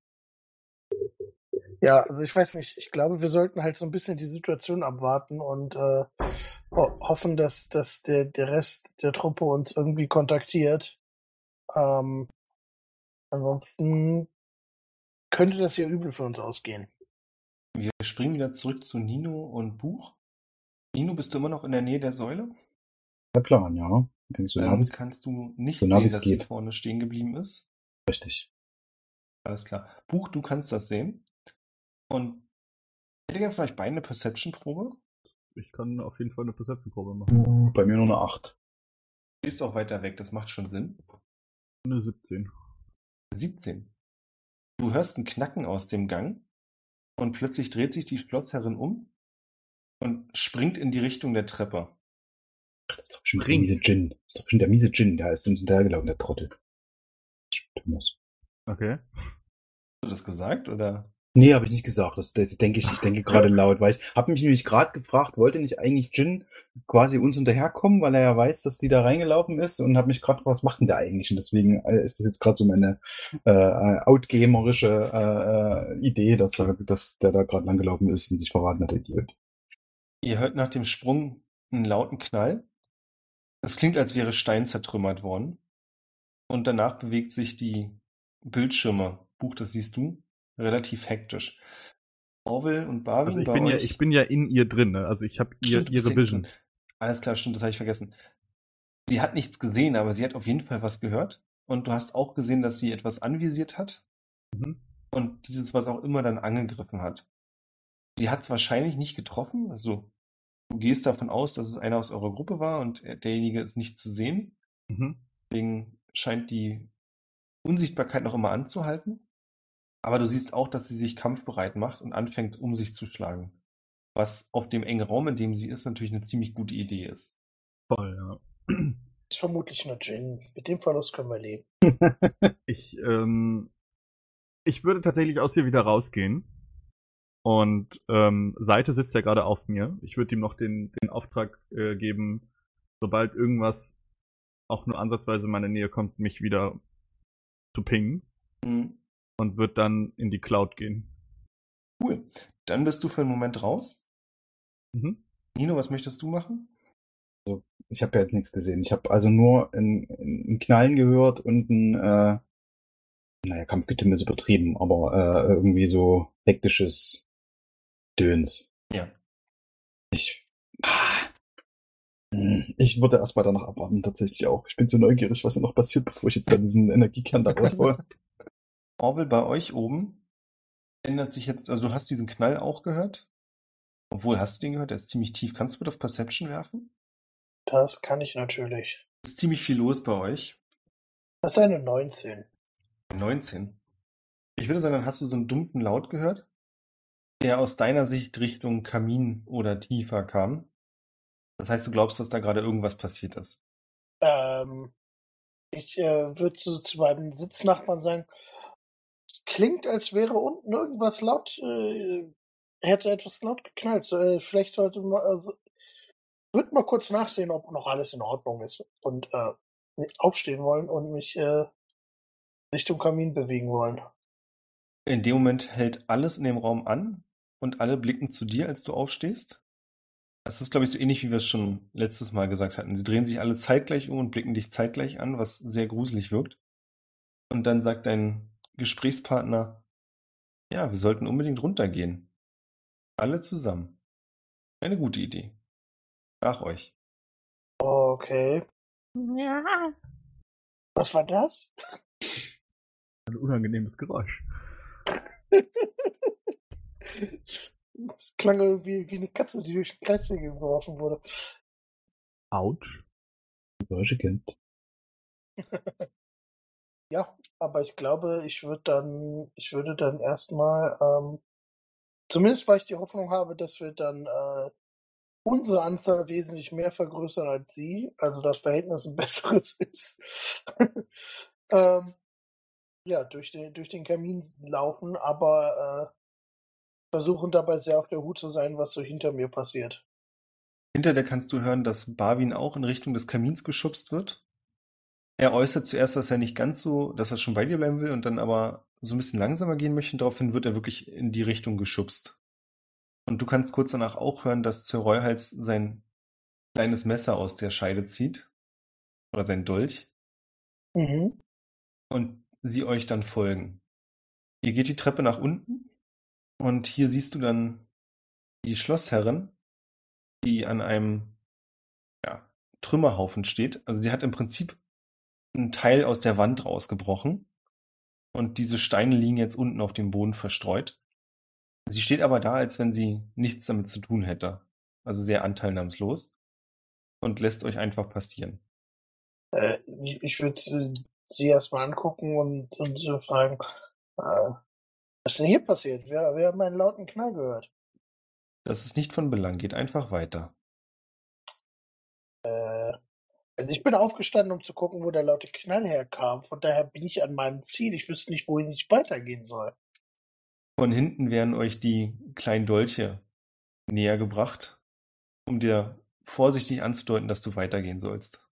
ja, also ich weiß nicht, ich glaube, wir sollten halt so ein bisschen die Situation abwarten und äh, ho hoffen, dass, dass der, der Rest der Truppe uns irgendwie kontaktiert. Ähm, ansonsten könnte das ja übel für uns ausgehen. Wir springen wieder zurück zu Nino und Buch. Nino, bist du immer noch in der Nähe der Säule? Der Plan, ja. Eigentlich so nah Dann wie es kannst du nicht so nah sehen, wie's dass sie geht. vorne stehen geblieben ist. Richtig. Alles klar. Buch, du kannst das sehen. Und hätte gerne vielleicht beide eine Perception-Probe. Ich kann auf jeden Fall eine Perception-Probe machen. Bei mir nur eine acht. Du bist auch weiter weg, das macht schon Sinn. Eine siebzehn. siebzehn. Du hörst ein Knacken aus dem Gang und plötzlich dreht sich die Schlossherrin um und springt in die Richtung der Treppe. Das ist doch bestimmt der miese Djinn. Das ist doch bestimmt der miese Djinn, der ist uns hinterhergelaufen, der Trottel. Thomas. Okay. Hast du das gesagt, oder? Nee, habe ich nicht gesagt. Das, das denke ich, ich denke gerade laut, weil ich habe mich nämlich gerade gefragt, wollte nicht eigentlich Jin quasi uns hinterherkommen, weil er ja weiß, dass die da reingelaufen ist und habe mich gerade gefragt, was macht denn der eigentlich? Und deswegen äh, ist das jetzt gerade so meine äh, outgamerische äh, äh, Idee, dass, da, dass der da gerade langgelaufen ist und sich verraten hat, der Idiot. Ihr hört nach dem Sprung einen lauten Knall. Es klingt, als wäre Stein zertrümmert worden. Und danach bewegt sich die Bildschirme. Buch, das siehst du, relativ hektisch. Orwell und Barwin Also ich bei bin ja, euch. ich bin ja in ihr drin, ne? Also ich habe ihr Stimmt, du bist ihre ja Vision. drin. Alles klar, stimmt, das habe ich vergessen. Sie hat nichts gesehen, aber sie hat auf jeden Fall was gehört. Und du hast auch gesehen, dass sie etwas anvisiert hat. Mhm. Und dieses, was auch immer, dann angegriffen hat. Sie hat es wahrscheinlich nicht getroffen. Also du gehst davon aus, dass es einer aus eurer Gruppe war und derjenige ist nicht zu sehen. Mhm. Deswegen scheint die Unsichtbarkeit noch immer anzuhalten. Aber du siehst auch, dass sie sich kampfbereit macht und anfängt, um sich zu schlagen. Was auf dem engen Raum, in dem sie ist, natürlich eine ziemlich gute Idee ist. Voll, ja. Das ist vermutlich nur Jin. Mit dem Verlust können wir leben. Ich, ähm, ich würde tatsächlich aus hier wieder rausgehen. Und ähm, Seite sitzt ja gerade auf mir. Ich würde ihm noch den, den Auftrag äh, geben, sobald irgendwas auch nur ansatzweise in meine Nähe kommt, mich wieder zu pingen. Mhm. Und wird dann in die Cloud gehen. Cool. Dann bist du für einen Moment raus. Mhm. Nino, was möchtest du machen? Also, ich habe ja jetzt nichts gesehen. Ich habe also nur ein, ein Knallen gehört und ein, äh, naja, Kampfgetümmel ist übertrieben, aber äh, irgendwie so hektisches Döns. Ja. Ich, ich würde erstmal danach abwarten, tatsächlich auch. Ich bin so neugierig, was hier noch passiert, bevor ich jetzt dann diesen Energiekern da raushole. Orwell, bei euch oben ändert sich jetzt, also du hast diesen Knall auch gehört. Obwohl, hast du den gehört? Der ist ziemlich tief. Kannst du bitte auf Perception werfen? Das kann ich natürlich. Es ist ziemlich viel los bei euch. Das ist eine neunzehn. neunzehn. Ich würde sagen, dann hast du so einen dumpfen Laut gehört, der aus deiner Sicht Richtung Kamin oder tiefer kam. Das heißt, du glaubst, dass da gerade irgendwas passiert ist. Ähm, ich äh, würde so zu meinem Sitznachbarn sagen, es klingt, als wäre unten irgendwas laut, äh, hätte etwas laut geknallt. So, äh, vielleicht sollte man, also, würde mal kurz nachsehen, ob noch alles in Ordnung ist und äh, aufstehen wollen und mich äh, Richtung Kamin bewegen wollen. In dem Moment hält alles in dem Raum an und alle blicken zu dir, als du aufstehst. Das ist, glaube ich, so ähnlich, wie wir es schon letztes Mal gesagt hatten. Sie drehen sich alle zeitgleich um und blicken dich zeitgleich an, was sehr gruselig wirkt. Und dann sagt dein Gesprächspartner, ja, wir sollten unbedingt runtergehen. Alle zusammen. Eine gute Idee. Nach euch. Okay. Ja. Was war das? Ein unangenehmes Geräusch. Das klang irgendwie wie eine Katze, die durch den Kreissäge geworfen wurde. Autsch. Geräusche kennst. Ja, aber ich glaube, ich würde dann, ich würde dann erstmal, ähm, zumindest weil ich die Hoffnung habe, dass wir dann äh, unsere Anzahl wesentlich mehr vergrößern als sie, also das Verhältnis ein besseres ist. ähm, ja, durch den, durch den Kamin laufen, aber äh, versuchen dabei sehr auf der Hut zu sein, was so hinter mir passiert. Hinter dir kannst du hören, dass Barwin auch in Richtung des Kamins geschubst wird. Er äußert zuerst, dass er nicht ganz so, dass er schon bei dir bleiben will und dann aber so ein bisschen langsamer gehen möchte. Daraufhin wird er wirklich in die Richtung geschubst. Und du kannst kurz danach auch hören, dass Sir Royhals sein kleines Messer aus der Scheide zieht. Oder sein Dolch. Mhm. Und sie euch dann folgen. Ihr geht die Treppe nach unten und hier siehst du dann die Schlossherrin, die an einem ja, Trümmerhaufen steht. Also sie hat im Prinzip einen Teil aus der Wand rausgebrochen und diese Steine liegen jetzt unten auf dem Boden verstreut. Sie steht aber da, als wenn sie nichts damit zu tun hätte. Also sehr anteilnahmslos und lässt euch einfach passieren. Äh, ich ich würde sie erstmal angucken und, und so fragen, äh, was ist denn hier passiert? Wer, wer hat meinen lauten Knall gehört? Das ist nicht von Belang, geht einfach weiter. Äh, also ich bin aufgestanden, um zu gucken, wo der laute Knall herkam. Von daher bin ich an meinem Ziel. Ich wüsste nicht, wohin ich weitergehen soll. Von hinten werden euch die kleinen Dolche näher gebracht, um dir vorsichtig anzudeuten, dass du weitergehen sollst.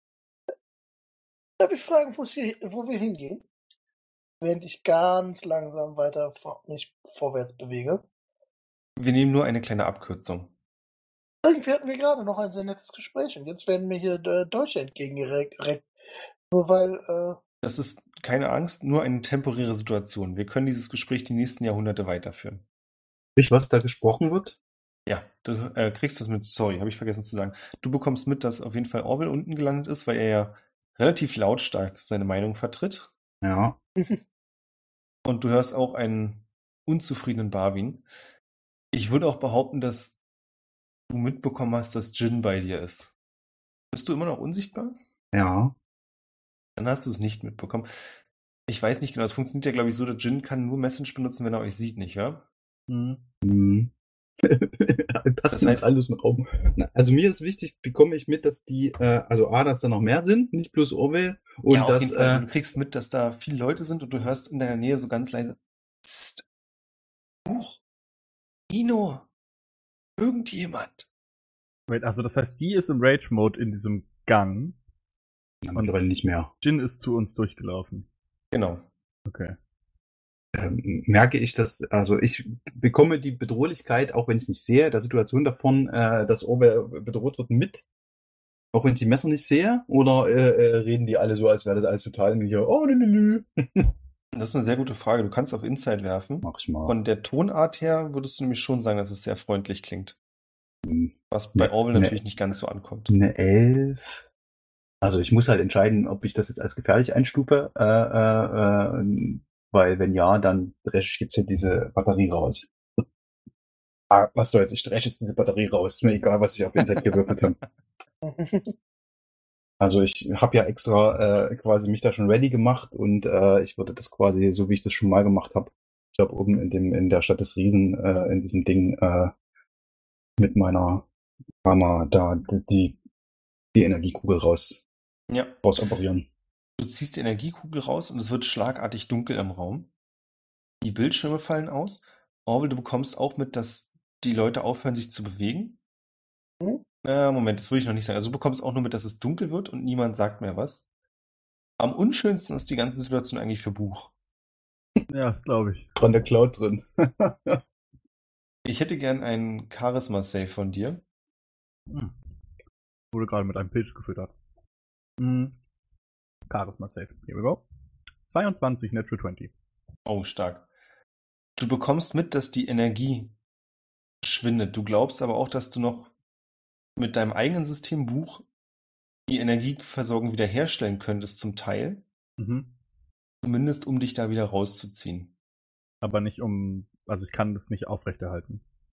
Darf ich fragen, wo, es hier, wo wir hingehen? Während ich ganz langsam weiter vor, mich vorwärts bewege. Wir nehmen nur eine kleine Abkürzung. Irgendwie hatten wir gerade noch ein sehr nettes Gespräch und jetzt werden mir hier äh, Dolche entgegengereckt. Nur weil, äh, Das ist keine Angst, nur eine temporäre Situation. Wir können dieses Gespräch die nächsten Jahrhunderte weiterführen. Durch was da gesprochen wird? Ja, du äh, kriegst das mit, sorry, habe ich vergessen zu sagen. Du bekommst mit, dass auf jeden Fall Orwell unten gelandet ist, weil er ja relativ lautstark seine Meinung vertritt. Ja. Und du hörst auch einen unzufriedenen Barwin. Ich würde auch behaupten, dass du mitbekommen hast, dass Jin bei dir ist. Bist du immer noch unsichtbar? Ja. Dann hast du es nicht mitbekommen. Ich weiß nicht genau, es funktioniert ja, glaube ich, so, der Jin kann nur Message benutzen, wenn er euch sieht, nicht wahr? Hm. Das Passen uns heißt- alles in den Raum. Na, also mir ist wichtig, bekomme ich mit, dass die, äh, also A, dass da noch mehr sind, nicht bloß Orwell. Und ja, auf dass, jeden Fall. Also äh, du kriegst mit, dass da viele Leute sind und du hörst in deiner Nähe so ganz leise Psst. Huch. Ino. Irgendjemand. Wait, also das heißt, die ist im Rage-Mode in diesem Gang. mittlerweile nicht mehr. Jin ist zu uns durchgelaufen. Genau. Okay. Ähm, merke ich, dass, also ich bekomme die Bedrohlichkeit, auch wenn ich es nicht sehe, der Situation davon, äh, dass Orwell bedroht wird, mit. Auch wenn ich die Messer nicht sehe? Oder äh, äh, reden die alle so, als wäre das alles total hier, oh, nö, nö, nö. Das ist eine sehr gute Frage. Du kannst auf Insight werfen. Mach ich mal. Von der Tonart her würdest du nämlich schon sagen, dass es sehr freundlich klingt. Hm, Was bei Ne, Orwell ne. natürlich nicht ganz so ankommt. Eine elf. Also ich muss halt entscheiden, ob ich das jetzt als gefährlich einstufe, äh, äh, äh, weil wenn ja, dann dresche ich jetzt hier diese Batterie raus. Ah, was soll's, ich dresche jetzt diese Batterie raus. Ist mir egal, was ich auf Insight gewürfelt habe. Also ich habe ja extra äh, quasi mich da schon ready gemacht und äh, ich würde das quasi, so wie ich das schon mal gemacht habe, ich glaube oben in dem in der Stadt des Riesen, äh, in diesem Ding äh, mit meiner Mama da die die Energiekugel raus Ja. raus operieren. Du ziehst die Energiekugel raus und es wird schlagartig dunkel im Raum. Die Bildschirme fallen aus. Orwell, du bekommst auch mit, dass die Leute aufhören, sich zu bewegen. Hm? Äh, Moment, das würde ich noch nicht sagen. Also du bekommst auch nur mit, dass es dunkel wird und niemand sagt mehr was. Am unschönsten ist die ganze Situation eigentlich für Buch. Ja, das glaube ich. Dran der Cloud drin. Ich hätte gern einen Charisma-Save von dir. Hm. Wurde gerade mit einem Pilz gefüttert. Hm. Charisma Save. Here we go. zweiundzwanzig, Natural zwanzig. Oh, stark. Du bekommst mit, dass die Energie schwindet. Du glaubst aber auch, dass du noch mit deinem eigenen System Buch die Energieversorgung wiederherstellen könntest zum Teil. Mhm. Zumindest um dich da wieder rauszuziehen. Aber nicht um, also ich kann das nicht aufrechterhalten.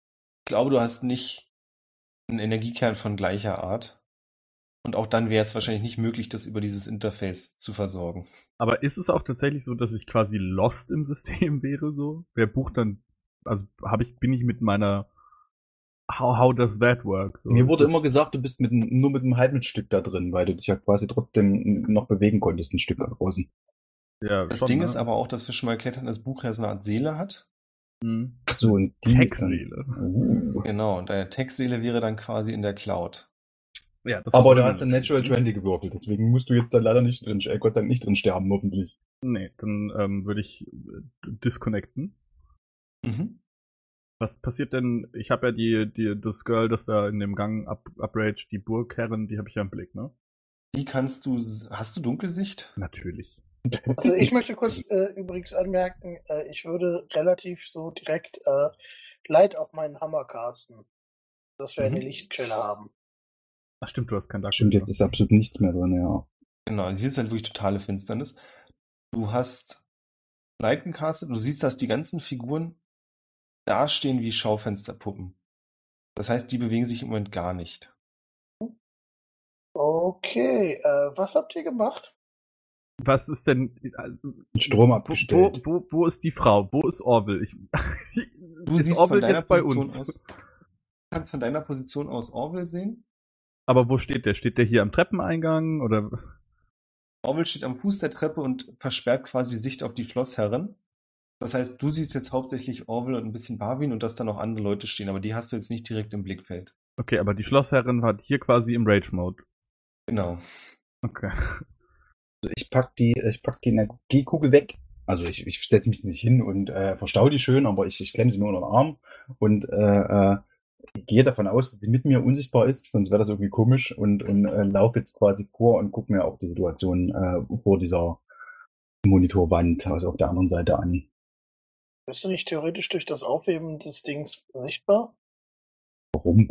Ich glaube, du hast nicht einen Energiekern von gleicher Art. Und auch dann wäre es wahrscheinlich nicht möglich, das über dieses Interface zu versorgen. Aber ist es auch tatsächlich so, dass ich quasi lost im System wäre, so? Wer bucht dann, also habe ich, bin ich mit meiner How, how does that work? So, Mir wurde ist immer es- gesagt, du bist mit, n- nur mit einem halben Stück da drin, weil du dich ja quasi trotzdem noch bewegen konntest, ein Stück nach außen. Ja, Das schon, Ding ne? ist aber auch, dass wir schon mal erklärt haben, dass das Buch ja so eine Art Seele hat. Mhm. Ach so, und die ist dann- Tech-Seele. Uh. Genau, und deine Textseele wäre dann quasi in der Cloud. Ja, das Aber wollen du wir hast ein natürlich Natural nicht. twenty gewürfelt, deswegen musst du jetzt da leider nicht drin, äh, Gott sei Dank nicht drin sterben, hoffentlich. Nee, dann ähm, würde ich äh, disconnecten. Mhm. Was passiert denn? Ich habe ja die, die, das Girl, das da in dem Gang up, uprage, die Burgherrin, die habe ich ja im Blick, ne? Wie kannst du, hast du Dunkelsicht? Natürlich. Also ich möchte kurz äh, übrigens anmerken, äh, ich würde relativ so direkt äh, Light auf meinen Hammer casten, dass wir eine Mhm. Lichtquelle haben. Ach stimmt, du hast kein Dark Stimmt, Vision, jetzt ne? ist absolut nichts mehr drin, ja. Genau, hier ist halt wirklich totale Finsternis. Du hast Light gecastet, du siehst, dass die ganzen Figuren dastehen wie Schaufensterpuppen. Das heißt, die bewegen sich im Moment gar nicht. Okay, äh, was habt ihr gemacht? Was ist denn also, Strom wo, abgestellt. wo, wo, wo ist die Frau? Wo ist Orville? Ich, Du ist siehst Orville von deiner jetzt bei Position uns? aus, du kannst von deiner Position aus Orville sehen. Aber wo steht der? Steht der hier am Treppeneingang oder? Orville steht am Fuß der Treppe und versperrt quasi die Sicht auf die Schlossherrin. Das heißt, du siehst jetzt hauptsächlich Orville und ein bisschen Barwin und dass da noch andere Leute stehen, aber die hast du jetzt nicht direkt im Blickfeld. Okay, aber die Schlossherrin war hier quasi im Rage-Mode. Genau. Okay. Also ich pack die, ich pack die Energiekugel weg. Also ich, ich setze mich nicht hin und äh, verstau die schön, aber ich, ich klemme sie mir unter den Arm und äh, äh, gehe davon aus, dass sie mit mir unsichtbar ist, sonst wäre das irgendwie komisch und, und äh, laufe jetzt quasi vor und gucke mir auch die Situation äh, vor dieser Monitorwand, also auf der anderen Seite an. Bist du nicht theoretisch durch das Aufheben des Dings sichtbar? Warum?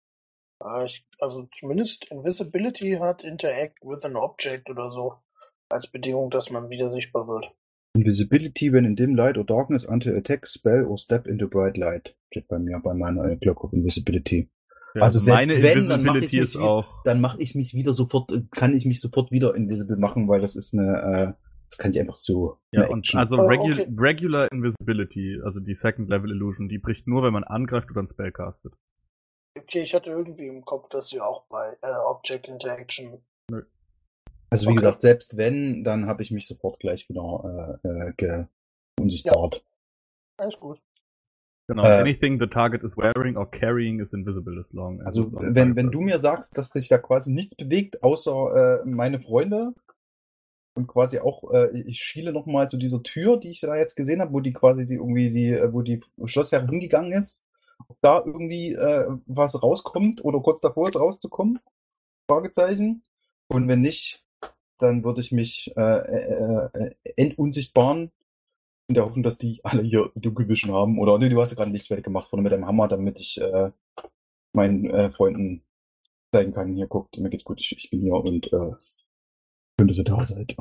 Äh, ich, also zumindest Invisibility hat Interact with an Object oder so als Bedingung, dass man wieder sichtbar wird. Invisibility when in dim light or darkness until attack, spell or step into bright light. Steht bei mir bei meiner äh, Clock of Invisibility. Ja, Also selbst meine wenn, dann mache ich Invisibility mich ist wie- auch. Dann mache ich mich wieder sofort, äh, kann ich mich sofort wieder invisible machen, weil das ist eine, äh, das kann ich einfach so. Ja, eine und Action. also Oh, regu okay. Regular Invisibility, also die Second Level Illusion, die bricht nur, wenn man angreift oder ein Spell castet. Okay, ich hatte irgendwie im Kopf, dass sie auch bei äh, Object Interaction. Also wie okay. gesagt, selbst wenn, dann habe ich mich sofort gleich wieder äh, äh, ge unsichtbart. Alles gut. Genau. Äh, Anything the target is wearing or carrying is invisible as long as Also it's on wenn, target wenn du person. mir sagst, dass sich da quasi nichts bewegt, außer äh, meine Freunde und quasi auch, äh, ich schiele nochmal zu dieser Tür, die ich da jetzt gesehen habe, wo die quasi die irgendwie die, äh, wo die Schlossherrin hingegangen ist, ob da irgendwie äh, was rauskommt oder kurz davor ist rauszukommen? Fragezeichen. Und wenn nicht, dann würde ich mich äh, äh, äh, entunsichtbaren in der Hoffnung, dass die alle hier Dunkelvision haben. Oder nee, du hast ja gerade Lichtwelle gemacht vorne mit deinem Hammer, damit ich äh, meinen äh, Freunden zeigen kann, hier guckt, mir geht's gut, ich, ich bin hier und äh, schön, dass ihr da seid.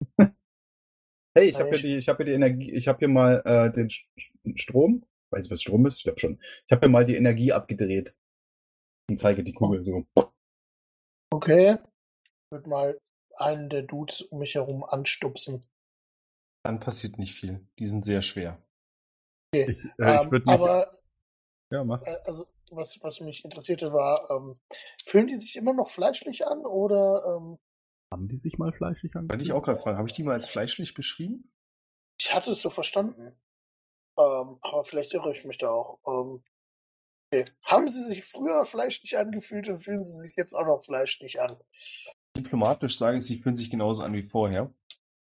Hey, ich habe hier Ich- die, ich habe hier die Energie, ich habe hier mal äh, den St- Strom, weiß ich was Strom ist? Ich glaube schon. Ich habe hier mal die Energie abgedreht und zeige die Kugel so. Okay. Ich würde mal einen der Dudes um mich herum anstupsen. Dann passiert nicht viel. Die sind sehr schwer. Okay. Ich, äh, ich ähm, würde mich. aber Ja, mach. äh, also was, was mich interessierte war, ähm, fühlen die sich immer noch fleischlich an oder ähm, Haben die sich mal fleischig Wollte ich angefühlt? auch gerade fragen, habe ich die mal als fleischlich beschrieben? ich hatte es so verstanden. Ähm, aber vielleicht irre ich mich da auch. Ähm, okay. Haben sie sich früher fleischlich angefühlt und fühlen sie sich jetzt auch noch fleischlich an? Diplomatisch sage ich, sie fühlen sich genauso an wie vorher.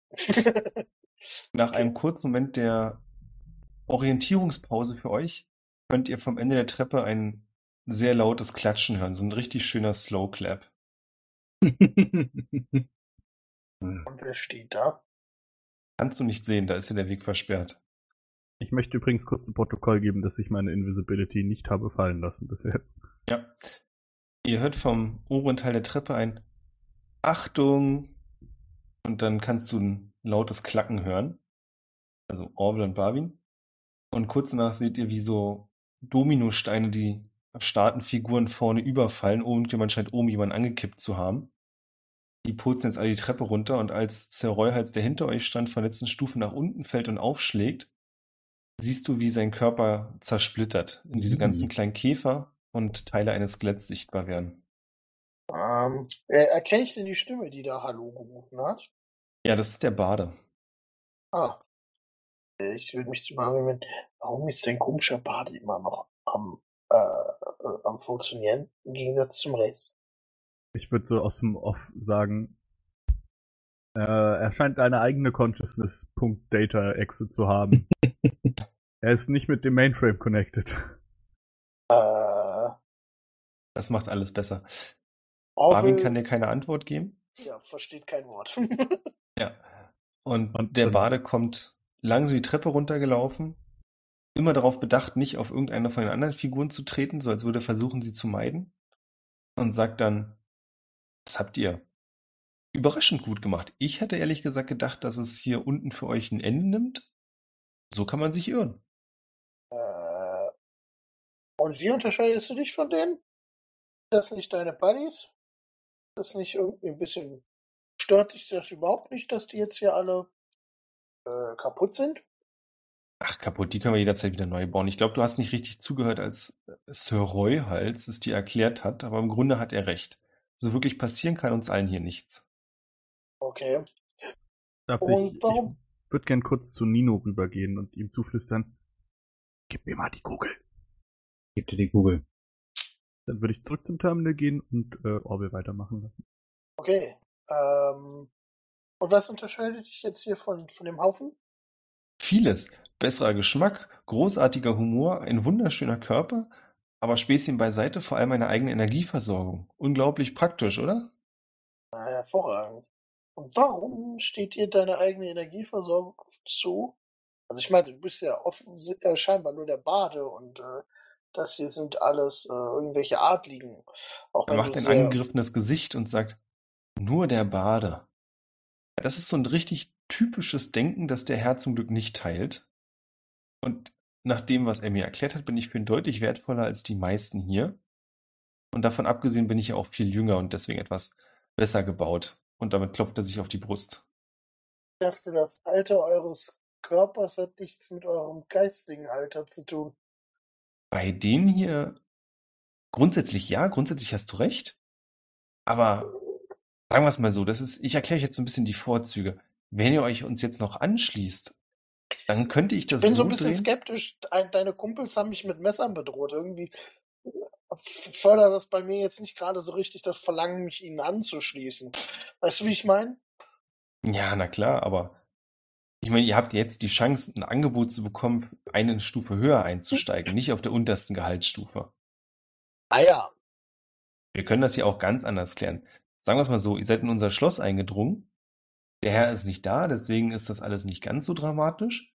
Nach Okay. einem kurzen Moment der Orientierungspause für euch könnt ihr vom Ende der Treppe ein sehr lautes Klatschen hören, so ein richtig schöner Slow Clap. Und wer steht da? Kannst du nicht sehen, da ist ja der Weg versperrt. Ich möchte übrigens kurz ein Protokoll geben, dass ich meine Invisibility nicht habe fallen lassen bis jetzt. Ja. Ihr hört vom oberen Teil der Treppe ein Achtung! Und dann kannst du ein lautes Klacken hören. Also Orville und Barwin. Und kurz danach seht ihr, wie so Dominosteine, die erstarrten Figuren vorne überfallen. Irgendjemand scheint oben jemanden angekippt zu haben. Die purzeln jetzt alle die Treppe runter und als Sir Royhals, der hinter euch stand, von der letzten Stufe nach unten fällt und aufschlägt, siehst du, wie sein Körper zersplittert in diese Mhm. ganzen kleinen Käfer und Teile eines Skeletts sichtbar werden. Ähm, äh, erkenne ich denn die Stimme, die da Hallo gerufen hat? Ja, das ist der Bade. Ah. Äh, Ich würde mich zu fragen, warum ist dein komischer Bade immer noch am, äh, äh, am Funktionieren im Gegensatz zum Rest? Ich würde so aus dem Off sagen, äh, er scheint eine eigene Consciousness.data-Exe zu haben. Er ist nicht mit dem Mainframe connected. Äh, Das macht alles besser. Arvin Orwell, kann dir keine Antwort geben. ja, versteht kein Wort. Ja. Und, Und der dann- Bade kommt langsam die Treppe runtergelaufen, immer darauf bedacht, nicht auf irgendeine von den anderen Figuren zu treten, so als würde er versuchen, sie zu meiden. Und sagt dann, das habt ihr überraschend gut gemacht. Ich hätte ehrlich gesagt gedacht, dass es hier unten für euch ein Ende nimmt. So kann man sich irren. äh, und wie unterscheidest du dich von denen? Das nicht deine Buddies? Das nicht irgendwie ein bisschen, stört dich das überhaupt nicht, dass die jetzt hier alle äh, kaputt sind? Ach, kaputt, die können wir jederzeit wieder neu bauen. Ich glaube, du hast nicht richtig zugehört, als Sir Royhals es dir erklärt hat, aber im Grunde hat er recht. So wirklich passieren kann uns allen hier nichts. Okay. Darf Und ich, warum- ich würde gern kurz zu Nino rübergehen und ihm zuflüstern, gib mir mal die Kugel. Gib dir die Kugel. Dann würde ich zurück zum Terminal gehen und äh, Orwell weitermachen lassen. Okay. Ähm, und was unterscheidet dich jetzt hier von, von dem Haufen? Vieles. Besserer Geschmack, großartiger Humor, ein wunderschöner Körper, aber Späßchen beiseite, vor allem eine eigene Energieversorgung. Unglaublich praktisch, oder? Na, hervorragend. Und warum steht dir deine eigene Energieversorgung zu? Also ich meine, du bist ja offen, äh, scheinbar nur der Bade und äh, das hier sind alles äh, irgendwelche Adligen. Auch Er wenn macht du ein sehr, angegriffenes Gesicht und sagt, nur der Bade. Ja, das ist so ein richtig typisches Denken, das der Herr zum Glück nicht teilt. Und nach dem, was er mir erklärt hat, bin ich für ihn deutlich wertvoller als die meisten hier. Und davon abgesehen bin ich ja auch viel jünger und deswegen etwas besser gebaut. Und damit klopft er sich auf die Brust. dachte, das Alter eures Körpers hat nichts mit eurem geistigen Alter zu tun. Bei denen hier grundsätzlich ja, grundsätzlich hast du recht. Aber sagen wir es mal so, das ist, ich erkläre euch jetzt so ein bisschen die Vorzüge. Wenn ihr euch uns jetzt noch anschließt, dann könnte ich das Ich bin so so ein bisschen drehen. skeptisch. Ein- Deine Kumpels haben mich mit Messern bedroht. Irgendwie f- fördert das bei mir jetzt nicht gerade so richtig das Verlangen, mich ihnen anzuschließen. Weißt du, wie ich meine? Ja, na klar, aber ich meine, ihr habt jetzt die Chance, ein Angebot zu bekommen, eine Stufe höher einzusteigen, nicht auf der untersten Gehaltsstufe. Ah ja. Wir können das hier auch ganz anders klären. Sagen wir es mal so, ihr seid in unser Schloss eingedrungen. Der Herr ist nicht da, deswegen ist das alles nicht ganz so dramatisch.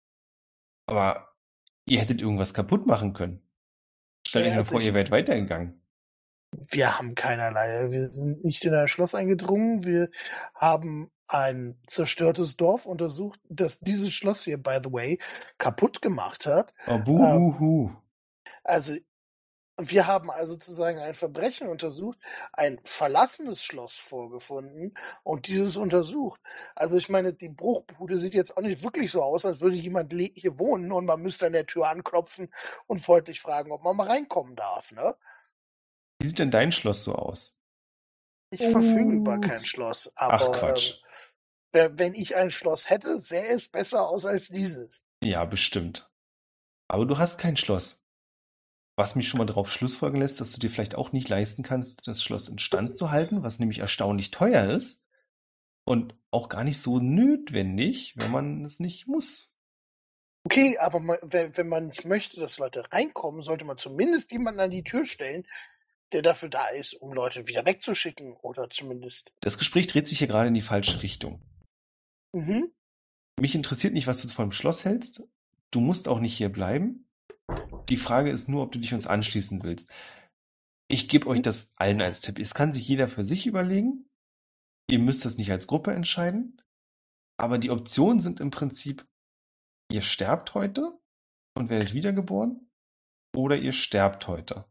Aber ihr hättet irgendwas kaputt machen können. Stellt Ja, euch mal also vor, ich- ihr wärt weitergegangen. Wir haben keinerlei. Wir sind nicht in ein Schloss eingedrungen. Wir haben ein zerstörtes Dorf untersucht, das dieses Schloss hier, by the way, kaputt gemacht hat. Oh, buhuhu. Also, wir haben also sozusagen ein Verbrechen untersucht, ein verlassenes Schloss vorgefunden und dieses untersucht. Also ich meine, die Bruchbude sieht jetzt auch nicht wirklich so aus, als würde jemand le- hier wohnen und man müsste an der Tür anklopfen und freundlich fragen, ob man mal reinkommen darf, ne? Wie sieht denn dein Schloss so aus? Ich verfüge Oh. über kein Schloss, aber Ach, Quatsch. Ähm, wer- wenn ich ein Schloss hätte, sähe es besser aus als dieses. Ja, bestimmt. Aber du hast kein Schloss. Was mich schon mal darauf schlussfolgern lässt, dass du dir vielleicht auch nicht leisten kannst, das Schloss instand zu halten, was nämlich erstaunlich teuer ist und auch gar nicht so notwendig, wenn man es nicht muss. Okay, aber ma- wenn wenn man nicht möchte, dass Leute reinkommen, sollte man zumindest jemanden an die Tür stellen, der dafür da ist, um Leute wieder wegzuschicken oder zumindest. Das Gespräch dreht sich hier gerade in die falsche Richtung. Mhm. Mich interessiert nicht, was du von dem Schloss hältst. Du musst auch nicht hier bleiben. Die Frage ist nur, ob du dich uns anschließen willst. Ich gebe euch das allen als Tipp. Es kann sich jeder für sich überlegen. Ihr müsst das nicht als Gruppe entscheiden. Aber die Optionen sind im Prinzip, ihr sterbt heute und werdet wiedergeboren. oder ihr sterbt heute.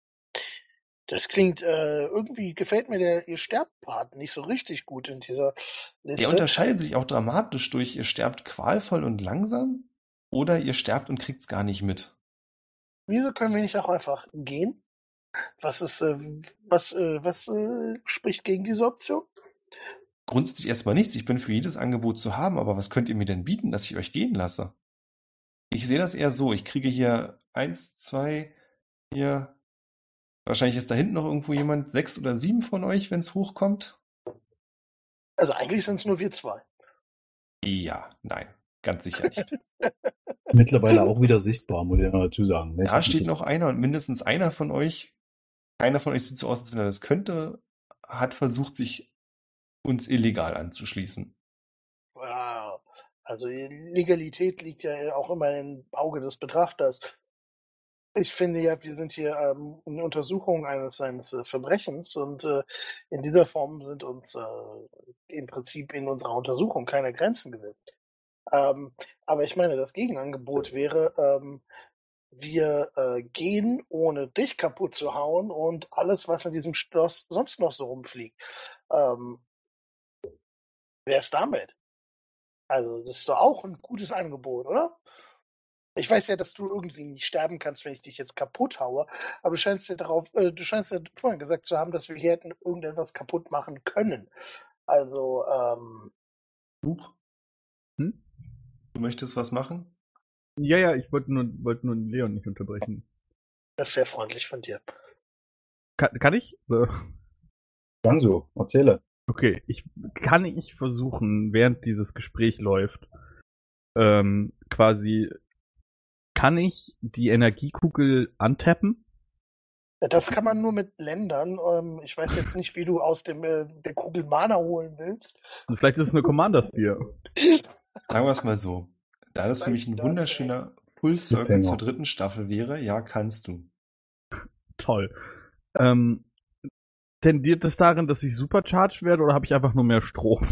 Das klingt, äh, irgendwie gefällt mir der ihr Sterbt-Part nicht so richtig gut in dieser Der Liste. unterscheidet sich auch dramatisch durch ihr sterbt qualvoll und langsam oder ihr sterbt und kriegt's gar nicht mit. Wieso können wir nicht auch einfach gehen? Was ist, äh, was, äh, was äh, spricht gegen diese Option? Grundsätzlich erstmal nichts. Ich bin für jedes Angebot zu haben, aber was könnt ihr mir denn bieten, dass ich euch gehen lasse? Ich sehe das eher so. Ich kriege hier eins, zwei, hier. Wahrscheinlich ist da hinten noch irgendwo jemand, sechs oder sieben von euch, wenn es hochkommt. Also eigentlich sind es nur wir zwei. Ja, nein, ganz sicher nicht. Mittlerweile auch wieder sichtbar, muss ich noch dazu sagen. Ne? Da steht noch einer und mindestens einer von euch, keiner von euch sieht so aus, als wenn er das könnte, hat versucht, sich uns illegal anzuschließen. Wow. Also die Legalität liegt ja auch immer im Auge des Betrachters. Ich finde ja, wir sind hier ähm, in Untersuchung eines, eines äh, Verbrechens und äh, in dieser Form sind uns äh, im Prinzip in unserer Untersuchung keine Grenzen gesetzt. Ähm, aber ich meine, das Gegenangebot wäre, ähm, wir äh, gehen, ohne dich kaputt zu hauen und alles, was in diesem Schloss sonst noch so rumfliegt. Ähm, wer ist damit? Also, das ist doch auch ein gutes Angebot, oder? Ich weiß ja, dass du irgendwie nicht sterben kannst, wenn ich dich jetzt kaputt haue, aber du scheinst ja darauf, äh, du scheinst ja vorhin gesagt zu haben, dass wir hier hätten irgendetwas kaputt machen können. Also, ähm, Huch, Hm? du möchtest was machen? Ja, ja, ich wollte nur, wollte nur Leon nicht unterbrechen. das ist sehr freundlich von dir. Kann, kann ich? Äh, Dann so, erzähle. Okay, ich kann ich versuchen, während dieses Gespräch läuft, ähm, quasi, kann ich die Energiekugel antappen? Das kann man nur mit Ländern. Ähm, ich weiß jetzt nicht, wie du aus dem, äh, der Kugel Mana holen willst. Und vielleicht ist es eine Commander Sphere. Sagen wir es mal so. Da das für mich ein Weißt du das, wunderschöner Full Circle Cliffhanger. zur dritten Staffel wäre, ja, kannst du. Toll. Ähm, tendiert es darin, dass ich supercharged werde oder habe ich einfach nur mehr Strom?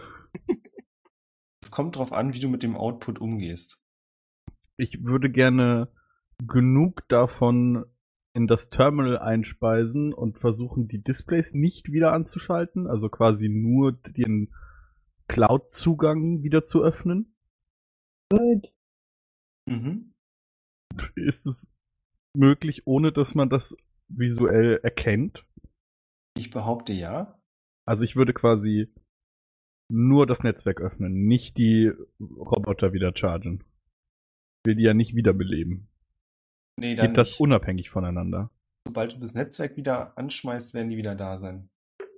Es kommt drauf an, wie du mit dem Output umgehst. Ich würde gerne genug davon in das Terminal einspeisen und versuchen, die Displays nicht wieder anzuschalten, also quasi nur den Cloud-Zugang wieder zu öffnen. Mhm. Ist es möglich, ohne dass man das visuell erkennt? Ich behaupte ja. Also ich würde quasi nur das Netzwerk öffnen, nicht die Roboter wieder chargen. Ich will die ja nicht wiederbeleben. Nee, dann Geht das nicht. unabhängig voneinander? Sobald du das Netzwerk wieder anschmeißt, werden die wieder da sein.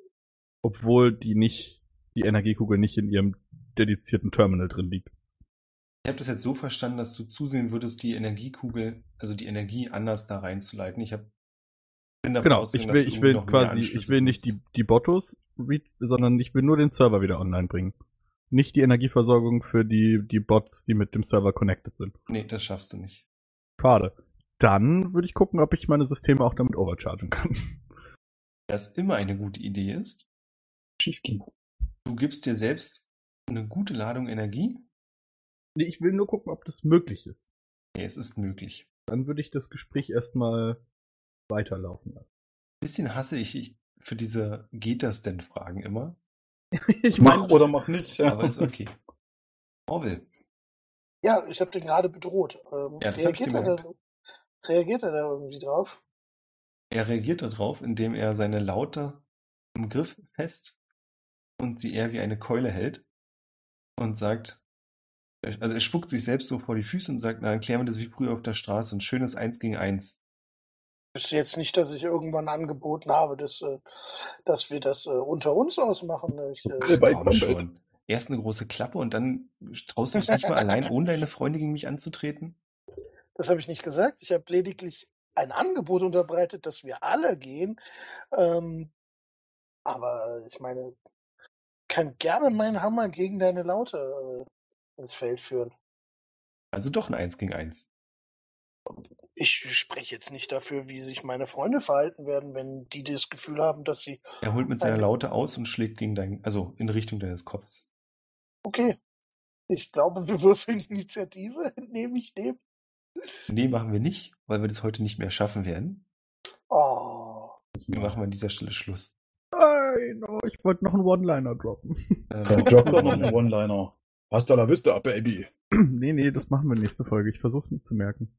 Obwohl die nicht, die Energiekugel nicht in ihrem dedizierten Terminal drin liegt. Ich habe das jetzt so verstanden, dass du zusehen würdest, die Energiekugel, also die Energie anders da reinzuleiten. Ich hab, bin davon Genau, ausgegangen, ich will, dass du ich will irgendwie noch mehr quasi, Anschlüsse ich will nicht benutzt. die, die Bottos, sondern ich will nur den Server wieder online bringen. Nicht die Energieversorgung für die, die Bots, die mit dem Server connected sind. Nee, das schaffst du nicht. Schade. Dann würde ich gucken, ob ich meine Systeme auch damit overchargen kann. Das immer eine gute Idee ist, Schief ging. du gibst dir selbst eine gute Ladung Energie. Nee, ich will nur gucken, ob das möglich ist. Nee, es ist möglich. Dann würde ich das Gespräch erstmal weiterlaufen lassen. Ein bisschen hasse ich, ich für diese geht das denn Fragen immer, Ich Mach meine, oder mach nicht. Ja. aber ist okay. Orwell, Ja, ich habe den gerade bedroht. Ähm, Ja, das hab ich reagiert, er gemerkt. da, reagiert er da irgendwie drauf? er reagiert darauf, indem er seine Laute im Griff fest und sie eher wie eine Keule hält und sagt, also er spuckt sich selbst so vor die Füße und sagt, na, dann klären wir das wie früher auf der Straße, ein schönes Eins gegen Eins. Ist jetzt nicht, dass ich irgendwann angeboten habe, dass, äh, dass wir das äh, unter uns ausmachen. Ich, äh, Bei Komm Combat. schon. Erst eine große Klappe und dann traust du dich nicht mal allein, ohne deine Freunde gegen mich anzutreten? das habe ich nicht gesagt. Ich habe lediglich ein Angebot unterbreitet, dass wir alle gehen. Ähm, aber ich meine, kann gerne meinen Hammer gegen deine Laute äh, ins Feld führen. Also doch ein Eins gegen Eins. Ich spreche jetzt nicht dafür, wie sich meine Freunde verhalten werden, wenn die das Gefühl haben, dass sie. Er holt mit seiner Ein- Laute aus und schlägt gegen dein, also in Richtung deines Kopfes. Okay. Ich glaube, wir würfeln Initiative, nehme ich dem. Nee, machen wir nicht, weil wir das heute nicht mehr schaffen werden. Oh. Wir machen an dieser Stelle Schluss. Nein, oh, ich wollte noch einen One-Liner droppen. Äh, Ja, drop doch noch einen One-Liner. Hasta la vista, Baby. nee, nee, das machen wir nächste Folge. Ich versuch's mir zu merken.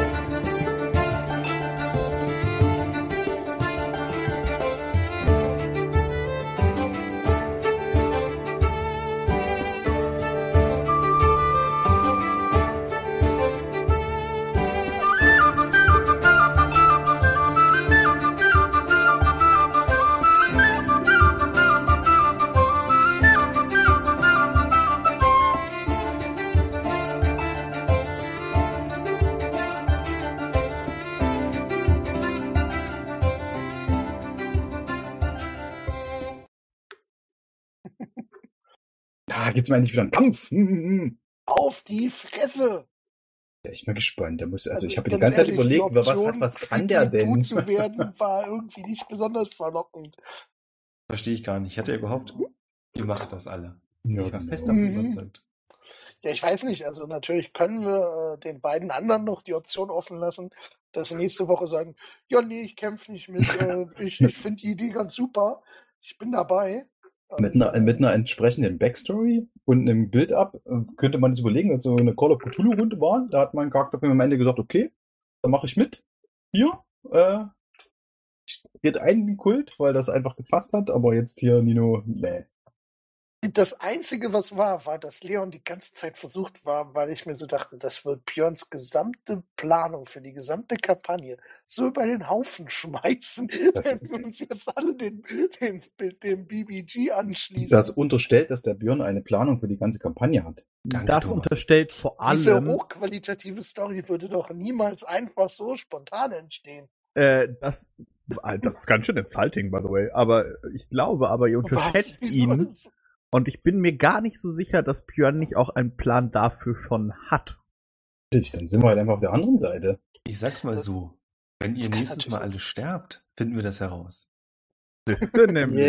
Da geht's mir endlich wieder einen Kampf. Hm, hm, hm. Auf die Fresse! Ja, ich bin gespannt. Der muss, also ich habe die ganz ganze Zeit ehrlich, überlegt, die was, Option, hat, was kann der Creepy denn? zu werden, war irgendwie nicht besonders verlockend. Verstehe ich gar nicht. Ich hatte ja gehofft, ihr macht das alle. Ja, Ich war genau. fest davon Mhm. überzeugt. Ja, ich weiß nicht. Also natürlich können wir äh, den beiden anderen noch die Option offen lassen, dass sie nächste Woche sagen, ja, nee, ich kämpfe nicht mit. Äh, ich ich finde die Idee ganz super. Ich bin dabei. Mit Und, einer, äh, mit einer entsprechenden Backstory und einem Build-up äh, könnte man sich überlegen, als so eine Call of Cthulhu-Runde war, da hat mein Charakter am Ende gesagt, okay, dann mache ich mit. Hier, äh, ich trete ein in den Kult, weil das einfach gepasst hat, aber jetzt hier, Nino, nee. Das Einzige, was war, war, dass Leon die ganze Zeit versucht war, weil ich mir so dachte, das wird Björns gesamte Planung für die gesamte Kampagne so über den Haufen schmeißen, Das- wenn wir uns jetzt alle den, den, dem B B G anschließen. Das unterstellt, dass der Björn eine Planung für die ganze Kampagne hat. Danke, das Thomas. unterstellt vor Diese allem, hochqualitative Story würde doch niemals einfach so spontan entstehen. äh, das, äh, das ist ganz schön insulting, by the way, aber ich glaube aber, ihr unterschätzt Was? ihn. Wieso? Und ich bin mir gar nicht so sicher, dass Björn nicht auch einen Plan dafür schon hat. Natürlich, dann sind wir halt einfach auf der anderen Seite. Ich sag's mal so. Wenn ihr Das kann nächstes Mal natürlich- alle sterbt, finden wir das heraus. Das ist denn nämlich.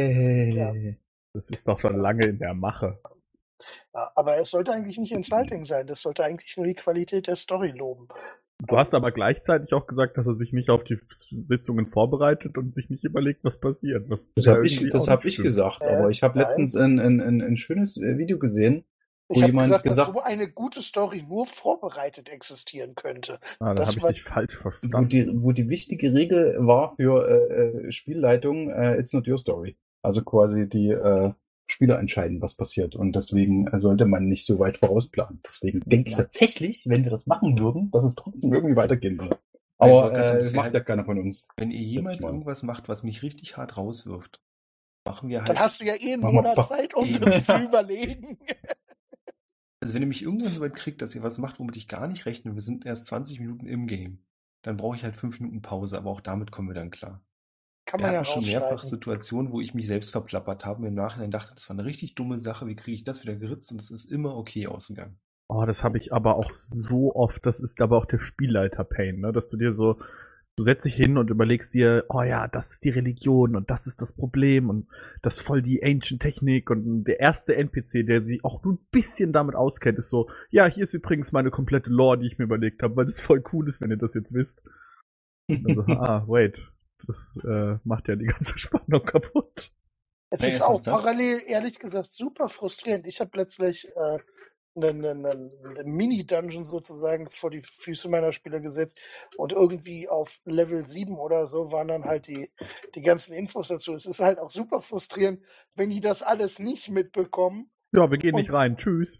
Yay. Das ist doch schon lange in der Mache. Ja, aber es sollte eigentlich nicht insulting sein. Das sollte eigentlich nur die Qualität der Story loben. Du hast aber gleichzeitig auch gesagt, dass er sich nicht auf die Sitzungen vorbereitet und sich nicht überlegt, was passiert. Was Das ja habe ich, irgendwie das auch hab nicht ich stimmt. gesagt, Äh, aber ich habe nein. letztens ein, ein, ein, ein schönes äh, Video gesehen, wo Ich habe jemand gesagt, gesagt, dass so eine gute Story nur vorbereitet existieren könnte. Ah, da das habe ich war- dich falsch wo verstanden. die, wo die wichtige Regel war für äh, äh, Spielleitung, äh, it's not your story. Also quasi die äh, Spieler entscheiden, was passiert. Und deswegen äh, sollte man nicht so weit vorausplanen. Deswegen denke ich Ja. tatsächlich, wenn wir das machen würden, dass es trotzdem irgendwie weitergehen würde. Ja, ich Aber wollte gerade sagen, äh, das das wär macht halt- ja keiner von uns. Wenn ihr jemals Mal. irgendwas macht, was mich richtig hart rauswirft, machen wir Dann halt. hast du ja eh einen Machen wir Monat Fach- Zeit, um das zu überlegen. Also wenn ihr mich irgendwann so weit kriegt, dass ihr was macht, womit ich gar nicht rechne, wir sind erst zwanzig Minuten im Game, dann brauche ich halt fünf Minuten Pause, aber auch damit kommen wir dann klar. Kann Wir man ja hatten schon mehrfach rausschneiden. Situationen, wo ich mich selbst verplappert habe und im Nachhinein dachte, das war eine richtig dumme Sache, wie kriege ich das wieder geritzt und es ist immer okay ausgegangen. Oh, das habe ich aber auch so oft. Das ist aber auch der Spielleiter-Pain, ne? Dass du dir so, du setzt dich hin und überlegst dir, oh ja, das ist die Religion und das ist das Problem und das ist voll die Ancient Technik und der erste N P C, der sich auch nur ein bisschen damit auskennt, ist so, ja, hier ist übrigens meine komplette Lore, die ich mir überlegt habe, weil das voll cool ist, wenn ihr das jetzt wisst. Also, ah, wait, das äh, macht ja die ganze Spannung kaputt. Es Nee, ist es auch ist das. parallel, ehrlich gesagt, super frustrierend. Ich habe letztlich äh, einen, einen, einen Mini-Dungeon sozusagen vor die Füße meiner Spieler gesetzt und irgendwie auf Level sieben oder so waren dann halt die, die ganzen Infos dazu. Es ist halt auch super frustrierend, wenn die das alles nicht mitbekommen. Ja, wir gehen nicht Und- rein, tschüss.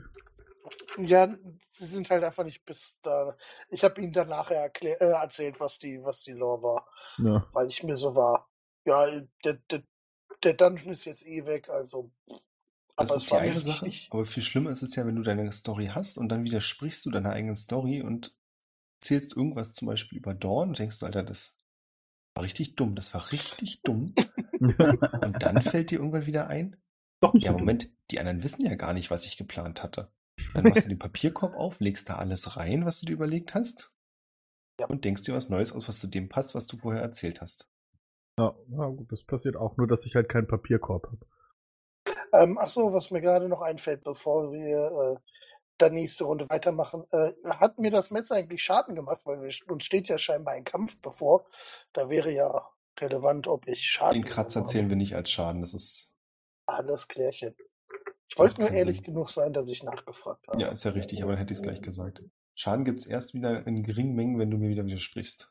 Ja, sie sind halt einfach nicht bis da. Ich habe ihnen dann nachher erklär, äh, erzählt, was die, was die Lore war, Ja. weil ich mir so war, ja, der, der, der Dungeon ist jetzt eh weg, also. Das aber ist es die war mir eine Sache, wichtig. aber viel schlimmer ist es ja, wenn du deine Story hast und dann widersprichst du deiner eigenen Story und erzählst irgendwas zum Beispiel über Dawn und denkst du, Alter, das war richtig dumm, das war richtig dumm. Und dann fällt dir irgendwann wieder ein, Doch nicht ja, so dumm. Moment, die anderen wissen ja gar nicht, was ich geplant hatte. Dann machst du den Papierkorb auf, legst da alles rein, was du dir überlegt hast Ja. und denkst dir was Neues aus, was zu dem passt, was du vorher erzählt hast. Ja, na gut, das passiert auch, nur dass ich halt keinen Papierkorb habe. Ähm, ach so, was mir gerade noch einfällt, bevor wir dann nächste Runde weitermachen. Äh, hat mir das Messer eigentlich Schaden gemacht, weil wir, uns steht ja scheinbar ein Kampf bevor. Da wäre ja relevant, ob ich Schaden Den Kratzer zählen wir nicht als Schaden, das ist... Alles Klärchen. Ich wollte nur keinen ehrlich Sinn. genug sein, dass ich nachgefragt habe. Ja, ist ja richtig, aber dann hätte ich es gleich gesagt. Schaden gibt's erst wieder in geringen Mengen, wenn du mir wieder widersprichst.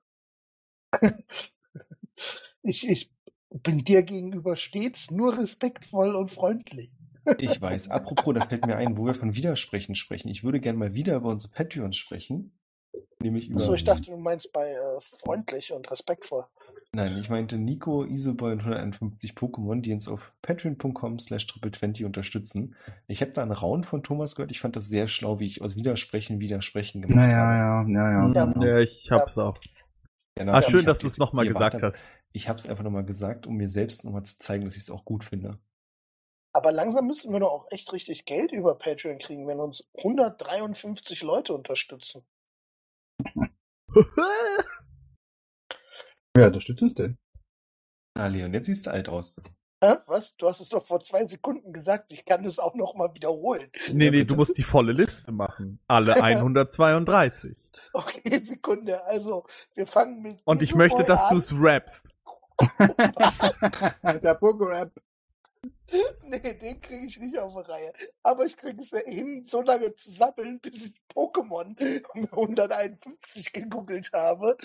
Ich, ich bin dir gegenüber stets nur respektvoll und freundlich. Ich weiß. Apropos, da fällt mir ein, wo wir von Widersprechen sprechen. Ich würde gerne mal wieder über unsere Patreons sprechen. Nämlich über... Achso, ich dachte, du meinst bei äh, freundlich und respektvoll. Nein, ich meinte Nico, Isoboy und hunderteinundfünfzig Pokémon, die uns auf patreon.com slash triple zwanzig unterstützen. Ich habe da einen Raun von Thomas gehört. Ich fand das sehr schlau, wie ich aus Widersprechen Widersprechen gemacht Naja, habe. ja, ja, ja. Ja. Ja, ich hab's auch. Ja, Ah, ich schön, hab dass du es jetzt- nochmal ihr gesagt wart hast. da- Ich habe es einfach nochmal gesagt, um mir selbst nochmal zu zeigen, dass ich es auch gut finde. Aber langsam müssen wir doch auch echt richtig Geld über Patreon kriegen, wenn uns hundertdreiundfünfzig Leute unterstützen. Wer unterstützt uns denn? Ah, Leon, jetzt siehst du alt aus. Hä? Was? Du hast es doch vor zwei Sekunden gesagt. Ich kann es auch noch mal wiederholen. Nee, Ja, nee, bitte. du musst die volle Liste machen. Alle hundertzweiunddreißig. Okay, Sekunde. Also, wir fangen mit. Und ich Isoboy möchte, dass an. du es rappst. Der Pokerap. Nee, den kriege ich nicht auf die Reihe. Aber ich kriege es ja hin, so lange zu sammeln, bis ich Pokémon hunderteinundfünfzig gegoogelt habe.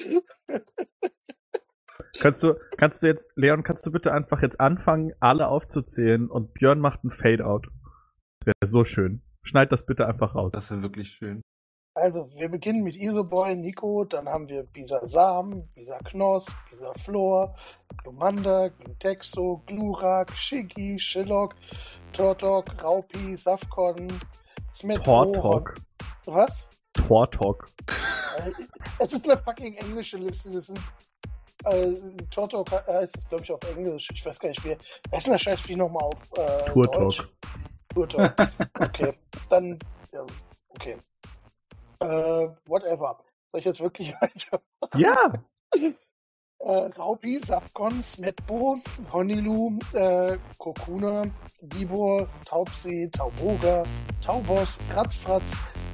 Kannst du, kannst du jetzt, Leon, kannst du bitte einfach jetzt anfangen, alle aufzuzählen und Björn macht ein Fade-Out. Das wäre so schön. Schneid das bitte einfach raus. Das wäre wirklich schön. Also, wir beginnen mit Isoboy, Nico, dann haben wir Bisasam, Bisaknoss, Bisaflor, Glumanda, Glutexo, Glurak, Shiggy, Shillock, Tortok, Raupi, Safkon, Smet, Tortok. Was? Tortok. Äh, Es ist eine fucking englische Liste. Das sind, äh, Tortok heißt es, glaube ich, auf Englisch. Ich weiß gar nicht, wie. Wer ist denn das Scheißvieh nochmal auf äh, Turtok. Deutsch? Turtok. Okay, dann, ja, okay. Äh, whatever. Soll ich jetzt wirklich weiter? Ja. Äh, Raupi, Safkon, Smetbo, Honilu, äh, Kokuna, Dibor, Taubsi, Tauboga, Taubos, Kratzfratz,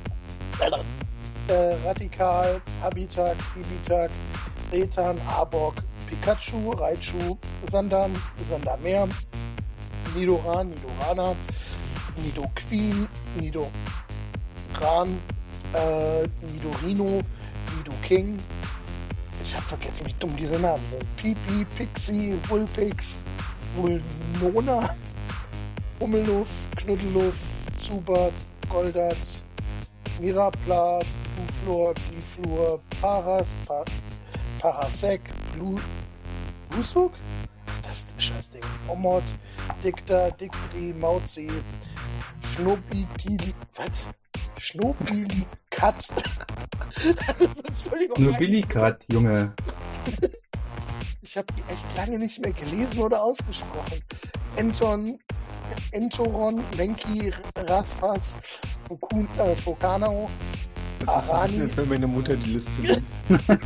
äh, Radikal, Habitak, Bibitak, Retan, Arbok, Pikachu, Raichu, Sandan, Sandamer, Nidoran, Nidorana, Nidoqueen, Nidoran, äh, Nidorino, Nidoking. Ich hab vergessen, wie dumm diese Namen sind. Pipi, Pixie, Vulpix, Vulnona, Hummelluff, Knuddeluff, Zubat, Goldat, Mirapla, Buflor, Biflur, Paras, pa Parasek, Blu Blusuk? Das ist das Scheißding. Omod, Dicta, Dictri, Mauzi, Schnobitili. Was? Schnobilikat. Entschuldigung. Nobilikat, Junge. Ich habe die echt lange nicht mehr gelesen oder ausgesprochen. Enton, Entoron, Lenki, Raspas, Fokun, äh, Fokanao, Das ist ein Arani. bisschen, als wenn meine Mutter die Liste liest.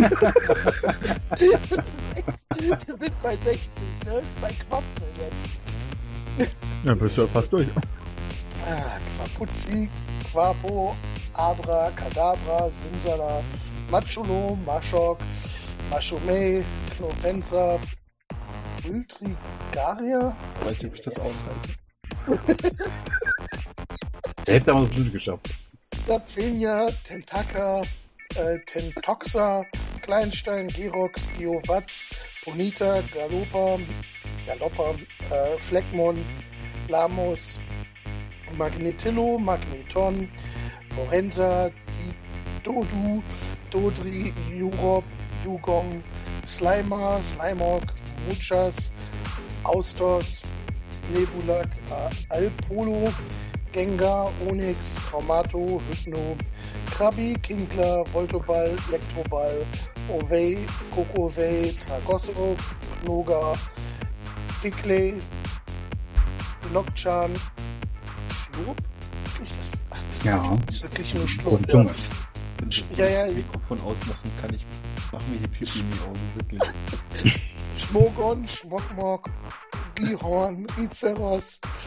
Wir sind bei sechzig, ne? Bei Quapsel jetzt. Ja, bist du ja fast durch. Ah, Quapuzzi, Quapo, Abra, Kadabra, Simsala, Machulo, Mashok, Mashomei, Knofenza, Ultrigaria. Ich weiß nicht, ob ich das aushalte. Der hätte aber noch Blüte geschafft. Sazenia, Tentaka, äh, Tentoxa, Kleinstein, Girox, Geowatz, Bonita, Galopa, Galoppa, äh, Fleckmon, Lamos, Magnetillo, Magneton, Morenza, Dodu, Dodri, Jurop, Jugong, Slimer, Slimog, Muchas, Austos, Nebulak, äh, Alpolo, Gengar, Onyx, Traumato, Hypno, Krabi, Kinkler, Voltoball, Elektroball, Ovey, Kokowey, Tragosso, Noga, Pickley, Nocturne, Schlurp? Ist das, ach, das Ja. ist wirklich nur Und Schlurp. Zunge. Wenn ich Ja, ja. das Mikrofon ausmachen kann, ich mach mir hier Pipi in die Augen, wirklich. Schmogon, Schmockmock, Rihorn, Rizeros,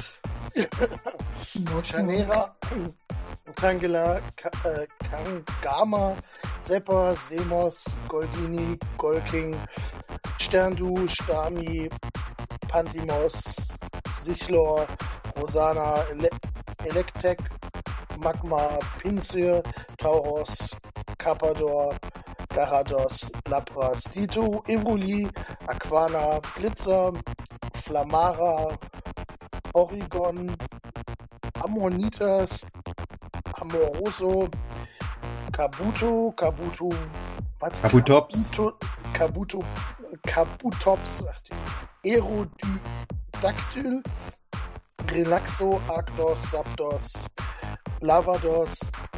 Chanera, Tangela, Ka äh, Kangama, Zepper, Semos, Goldini, Golking, Sterndu, Stami, Pantimos, Sichlor, Rosana, Ele Electek, Magma, Pinsir, Tauros, Carpador, Garados, Lapras, Dito, Evoli, Aquana, Blitzer, Flamara, Oregon, Ammonitas, Amoroso, Kabuto, Kabuto, was? Kabutops. Kabuto, Kabuto, Kabutops, Aerodactyl, Relaxo, Arctos, Zapdos, Lavados,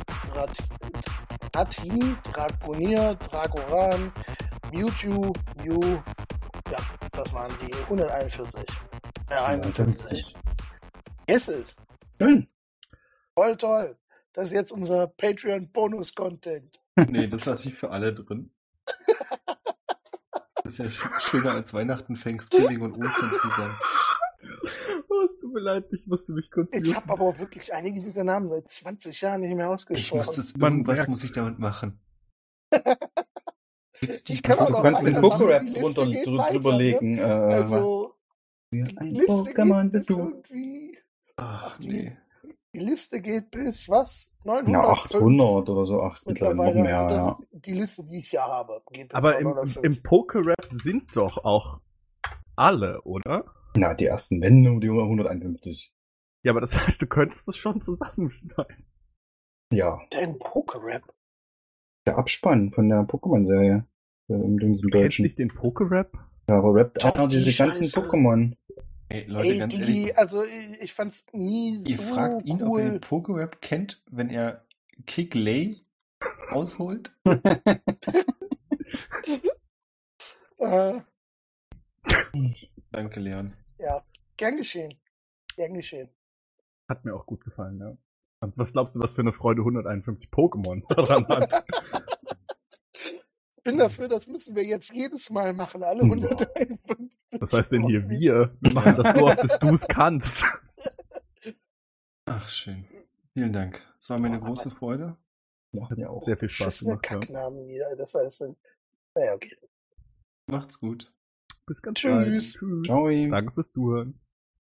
Ratini, Dragonier, Dragoran, Mewtwo, Mew, ja, das waren die hunderteinundvierzig. Äh, einundfünfzig. Yes, ist. Schön. Toll, toll. Das ist jetzt unser Patreon-Bonus-Content. Nee, das lasse ich für alle drin. Das ist ja sch schöner als Weihnachten, Thanksgiving und Ostern zusammen. Oh, es tut mir leid, ich musste mich kurz... Ich habe aber wirklich einige dieser Namen seit zwanzig Jahren nicht mehr Ich ausgesprochen. muss das, Man irgendwas merkt's. muss ich damit machen. Gibt's die Ich kann auch Du noch kannst den weitermachen, Pokerap die Liste drunter geht drü weiter, drüber ne? legen. Äh, Also, Für die ein Liste Pokémon geht bist bis du. irgendwie... Ach, die, nee. die Liste geht bis, was? Na, neunhundertfünf achthundert oder so, acht mittlerweile noch mittlerweile. mehr, Also das ja. ist die Liste, die ich hier habe. Geht bis Aber im, neunhundertfünf. im Pokerap sind doch auch alle, oder? Na, die ersten Wände, die hunderteinundfünfzig. Ja, aber das heißt, du könntest das schon zusammenschneiden. Ja, Dein Pokerap? der Abspann von der Pokémon-Serie. äh, Im diesem Du kennst Deutschen. nicht den Pokerap? Ja, aber rappt Doch, einer die diese ganzen Scheiße. Pokémon. Ey, Leute, Ey, ganz die, ehrlich, also ich, ich fand's nie ihr so fragt ihn, ob er cool. den Pokerap kennt, wenn er Kick Lay ausholt? Äh, Danke, Leon. ja, gern geschehen. Gern geschehen. Hat mir auch gut gefallen, ja. Und was glaubst du, was für eine Freude hunderteinundfünfzig Pokémon daran hat? Ich bin dafür, das müssen wir jetzt jedes Mal machen, alle Ja. hunderteinundfünfzig. Was heißt denn hier wir? Wir machen das so, bis du es kannst. Ach, schön. Vielen Dank. Es war mir eine große Freude. Ja, mir auch. Sehr viel Spaß Beschissene gemacht. Ja. Kacknamen wieder. Das heißt, naja, okay. Macht's gut. Bis ganz Tschüss. bald. Tschüss. Ciao. Danke fürs Zuhören.